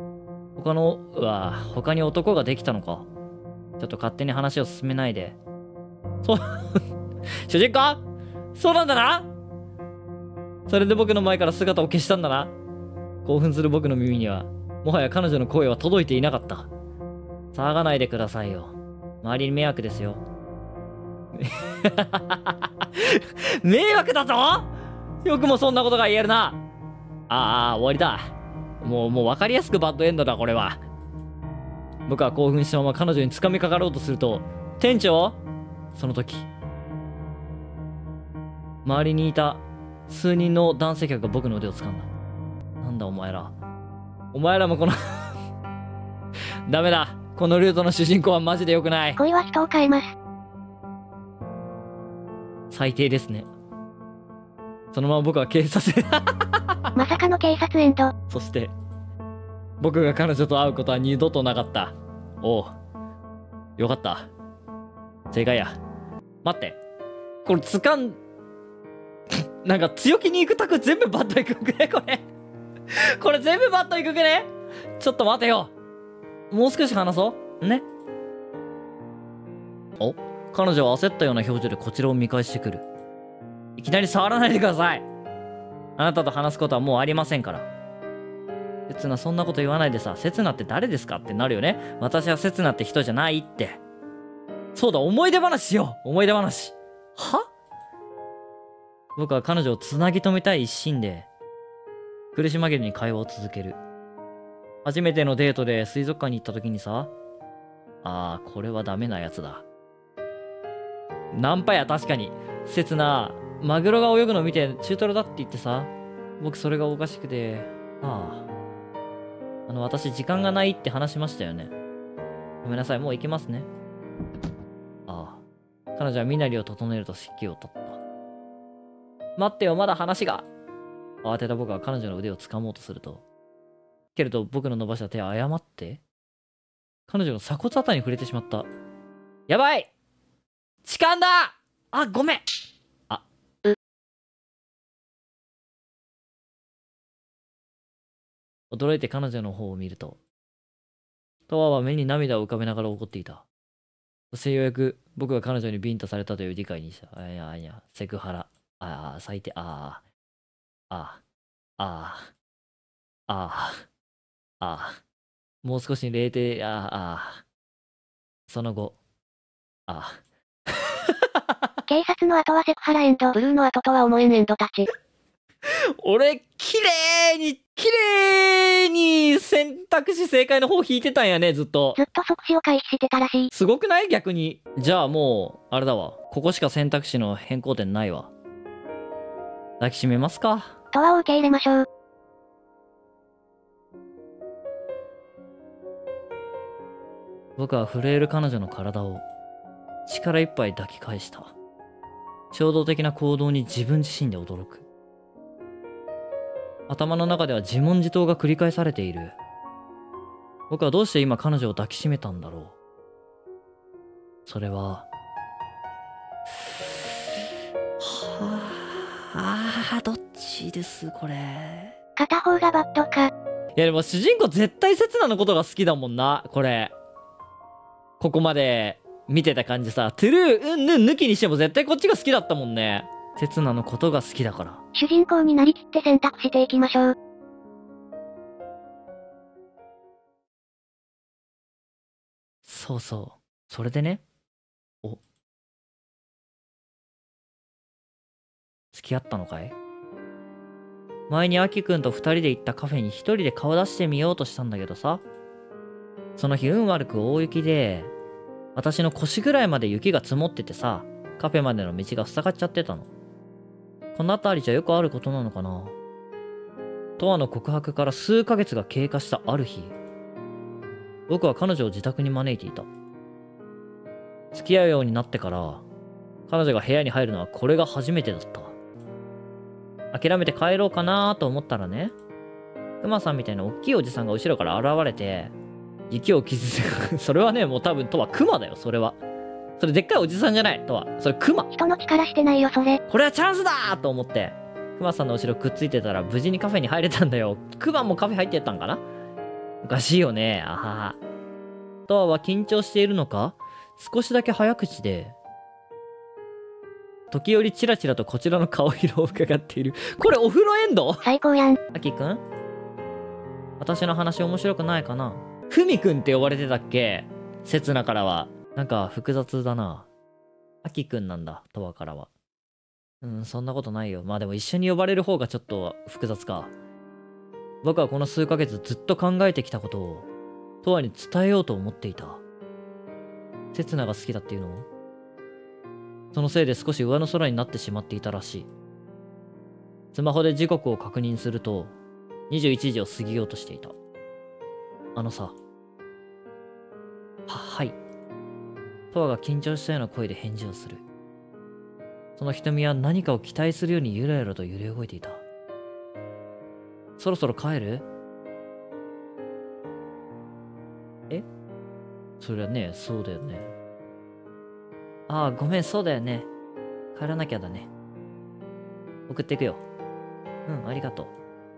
他に男ができたのか？ちょっと勝手に話を進めないで。主人公？そうなんだな？それで僕の前から姿を消したんだな。興奮する僕の耳には、もはや彼女の声は届いていなかった。騒がないでくださいよ。周りに迷惑ですよ。迷惑だぞ！よくもそんなことが言えるな。終わりだ。もう分かりやすくバッドエンドだ、これは。僕は興奮したまま彼女に掴みかかろうとすると、店長？その時、周りにいた数人の男性客が僕の腕を掴んだ。なんだお前ら。お前らもこのダメだ。このルートの主人公はマジで良くない。 恋は人を変えます。 最低ですね。そのまま僕は警察へまさかの警察エンド。 そして僕が彼女と会うことは二度となかった。おう、よかった。正解や。待って、これなんか強気に行くタク全部バット行くね、これ。これ全部バット行くね。ちょっと待てよ。もう少し話そうね。お、彼女は焦ったような表情でこちらを見返してくる。いきなり触らないでください。あなたと話すことはもうありませんから。刹那、そんなこと言わないでさ。刹那って誰ですかってなるよね。私は刹那って人じゃないって。そうだ、思い出話しよう。思い出話。は？僕は彼女をつなぎ止めたい一心で、苦し紛れに会話を続ける。初めてのデートで水族館に行った時にさ、これはダメなやつだ。ナンパや、確かに。刹那、マグロが泳ぐのを見て中トロだって言ってさ、僕それがおかしくて、私時間がないって話しましたよね。ごめんなさい、もう行きますね。彼女は身なりを整えると指揮を取った。待ってよ、まだ話が。慌てた僕は彼女の腕を掴もうとすると、けれど僕の伸ばした手は誤って、彼女の鎖骨あたりに触れてしまった。やばい！痴漢だ！ごめん！驚いて彼女の方を見ると、トワは目に涙を浮かべながら怒っていた。そしてようやく僕が彼女にビンタされたという理解にした。セクハラ。最低。もう少し冷静。その後。 警察の後はセクハラエンド。ブルーの後とは思えんエンドたち。 俺、綺麗に選択肢正解の方引いてたんやね、ずっと。 ずっと即死を回避してたらしい。 すごくない？逆に。じゃあもう、あれだわ。ここしか選択肢の変更点ないわ。抱きしめますか。 とはを受け入れましょう。 僕は震える彼女の体を力いっぱい抱き返した。衝動的な行動に自分自身で驚く。頭の中では自問自答が繰り返されている。僕はどうして今彼女を抱きしめたんだろう。それは、どっちですこれ。 片方がバッドか。 いやでも主人公絶対刹那のことが好きだもんな、これ。ここまで見てた感じさ、トゥルー抜きにしても絶対こっちが好きだったもんね。刹那のことが好きだから。 主人公になりきって選択していきましょう。 そうそう。それでね。付き合ったのかい？前にアキくんと二人で行ったカフェに一人で顔出してみようとしたんだけどさ。その日運悪く大雪で、私の腰ぐらいまで雪が積もっててさ、カフェまでの道が塞がっちゃってたの。この辺りじゃよくあることなのかな。とわの告白から数ヶ月が経過したある日、僕は彼女を自宅に招いていた。付き合うようになってから、彼女が部屋に入るのはこれが初めてだった。諦めて帰ろうかなと思ったらね、クマさんみたいな大きいおじさんが後ろから現れて、雪を傷つけそれはね、もう多分とはクマだよ、それは。 それでっかいおじさんじゃないとは。それクマ。 人の力してないよ、それ。 これはチャンスだーと思って、クマさんの後ろくっついてたら無事にカフェに入れたんだよ。クマもカフェ入ってったんかな。おかしいよね。あはは。トアは緊張しているのか、少しだけ早口で、時折チラチラとこちらの顔色を伺っている。これお風呂エンド？ 最高やん。 アキくん？私の話面白くないかな？ふみくんって呼ばれてたっけ？せつなからは。なんか複雑だな。アキくんなんだ、トアからは。そんなことないよ。まあでも一緒に呼ばれる方がちょっと複雑か。僕はこの数ヶ月ずっと考えてきたことを、トアに伝えようと思っていた。せつなが好きだっていうの？そのせいで少し上の空になってしまっていたらしい。スマホで時刻を確認すると、21時を過ぎようとしていた。あのさ。はい。トアが緊張したような声で返事をする。その瞳は何かを期待するようにゆらゆらと揺れ動いていた。そろそろ帰る？え？そりゃね、そうだよね。ああ、ごめん、そうだよね。帰らなきゃだね。送ってくよ。ありがとう。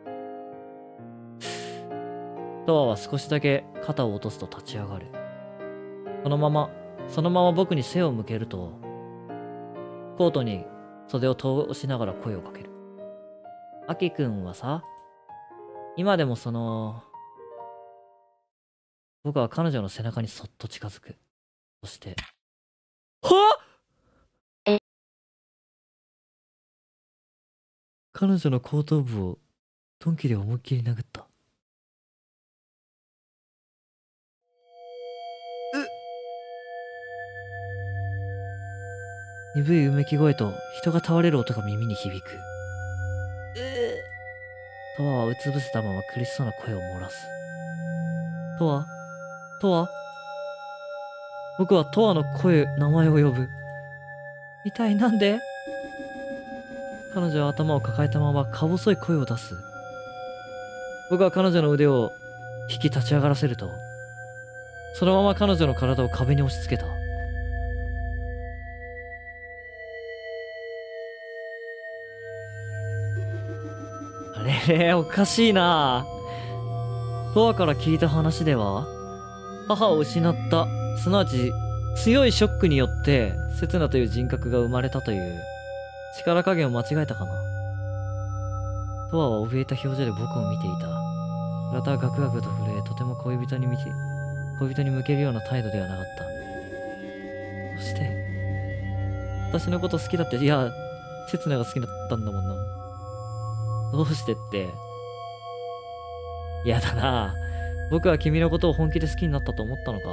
トアは少しだけ肩を落とすと立ち上がる。そのまま僕に背を向けると、コートに袖を通しながら声をかける。アキくんはさ、今でも僕は彼女の背中にそっと近づく。そして、はっ！ 彼女の後頭部を鈍器で思いっきり殴った。鈍いうめき声と人が倒れる音が耳に響く。トアはうつぶせたまま苦しそうな声を漏らす。トア僕はトアの名前を呼ぶ。痛い、なんで？彼女は頭を抱えたままか細い声を出す。僕は彼女の腕を引き立ち上がらせると、そのまま彼女の体を壁に押し付けた。あれ、おかしいな。トアから聞いた話では、母を失った、すなわち強いショックによってセツナという人格が生まれたという力加減を間違えたかな。トアは怯えた表情で僕を見ていた。体はガクガクと震え、とても恋人に向けるような態度ではなかった。そして、私のこと好きだって、いや、セツナが好きだったんだもんな。どうしてって。嫌だな。僕は君のことを本気で好きになったと思ったのか。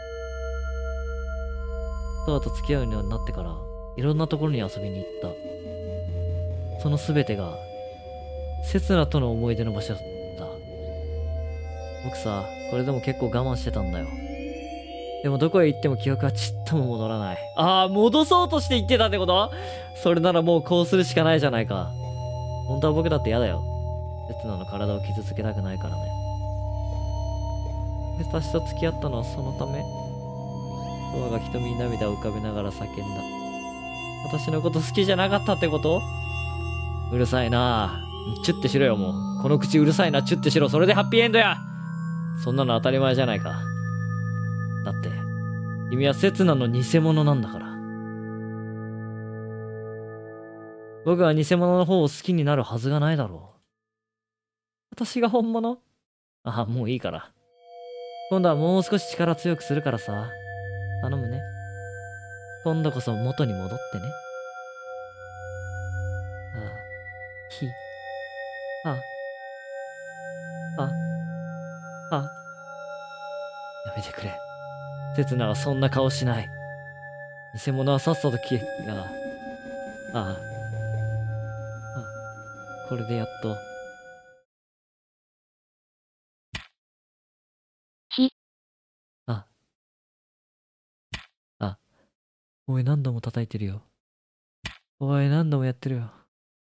トアと付き合うようになってから、いろんなところに遊びに行った。その全てが、セツナとの思い出の場所だった。僕さ、これでも結構我慢してたんだよ。でもどこへ行っても記憶はちっとも戻らない。ああ、戻そうとして言ってたってこと？それならもうこうするしかないじゃないか。本当は僕だって嫌だよ。セツナの体を傷つけたくないからね。私と付き合ったのはそのため？トアが瞳に涙を浮かべながら叫んだ。私のこと好きじゃなかったってこと？うるさいな。チュッてしろよ、もう。この口うるさいな、チュッてしろ。それでハッピーエンドや。そんなの当たり前じゃないか。だって、君はセツナの偽物なんだから。僕は偽物の方を好きになるはずがないだろう。私が本物？ああ、もういいから。今度はもう少し力強くするからさ。頼むね。今度こそ元に戻ってね。やめてくれ。セツナはそんな顔しない。偽物はさっさと消え、これでやっと。おい、何度も叩いてるよ。おい、何度もやってるよ。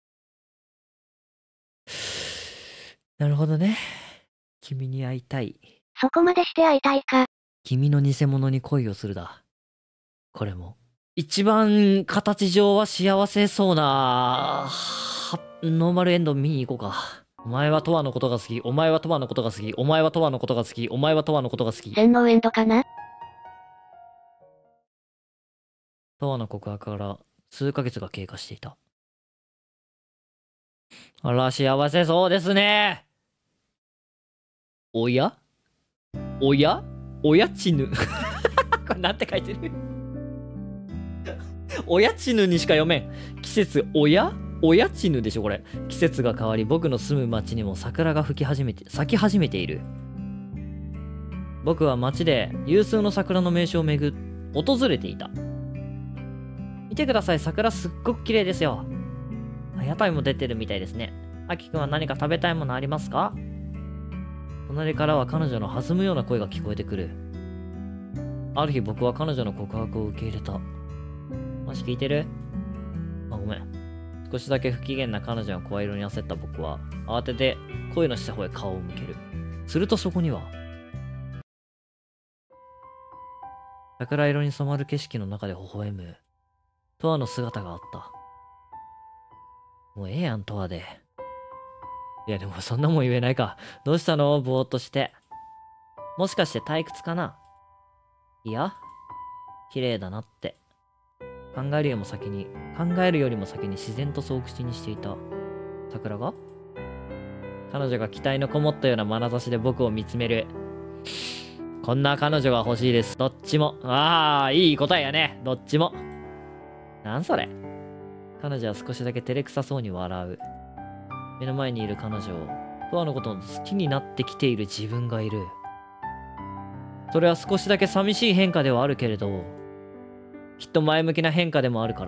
なるほどね。君に会いたい。 そこまでして会いたいか。 君の偽物に恋をするだ。 これも。一番形上は幸せそうな、ノーマルエンド見に行こうか。お前はトワのことが好き。お前はトワのことが好き。お前はトワのことが好き。お前はトワのことが好き。 洗脳エンドかな？ トワの告白から数ヶ月が経過していた。あら、幸せそうですね。おやおやおやちぬ。これなんて書いてる？おやちぬにしか読めん。季節、おやちぬでしょこれ。季節が変わり、僕の住む町にも桜が咲き始めている。僕は町で有数の桜の名所を訪れていた。見てください、桜すっごく綺麗ですよ。屋台も出てるみたいですね。アキくんは何か食べたいものありますか？隣からは彼女の弾むような声が聞こえてくる。ある日僕は彼女の告白を受け入れた。マジ聞いてる？あ、ごめん。少しだけ不機嫌な彼女が声色に焦った僕は、慌てて声のした方へ顔を向ける。するとそこには、桜色に染まる景色の中で微笑む、トワの姿があった。もうええやん、トワで。いやでもそんなもん言えないか。どうしたの？ぼーっとして。もしかして退屈かな？いや、綺麗だなって。考えるよりも先に自然とそう口にしていた。桜が？彼女が期待のこもったような眼差しで僕を見つめる。こんな彼女が欲しいです。どっちも。ああ、いい答えやね。どっちも。なんそれ。彼女は少しだけ照れくさそうに笑う。目の前にいる彼女を、トアのことを好きになってきている自分がいる。それは少しだけ寂しい変化ではあるけれど、きっと前向きな変化でもあるから。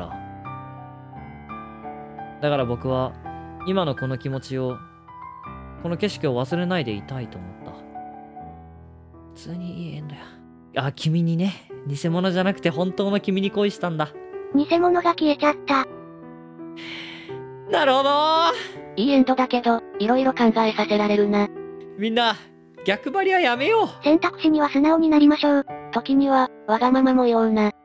だから僕は、今のこの気持ちを、この景色を忘れないでいたいと思った。普通にいいエンドや。あ、君にね。偽物じゃなくて本当の君に恋したんだ。 偽物が消えちゃった。 なるほどー。 いいエンドだけど、いろいろ考えさせられるな。 みんな、逆張りはやめよう。 選択肢には素直になりましょう。時には、わがままも言おうな。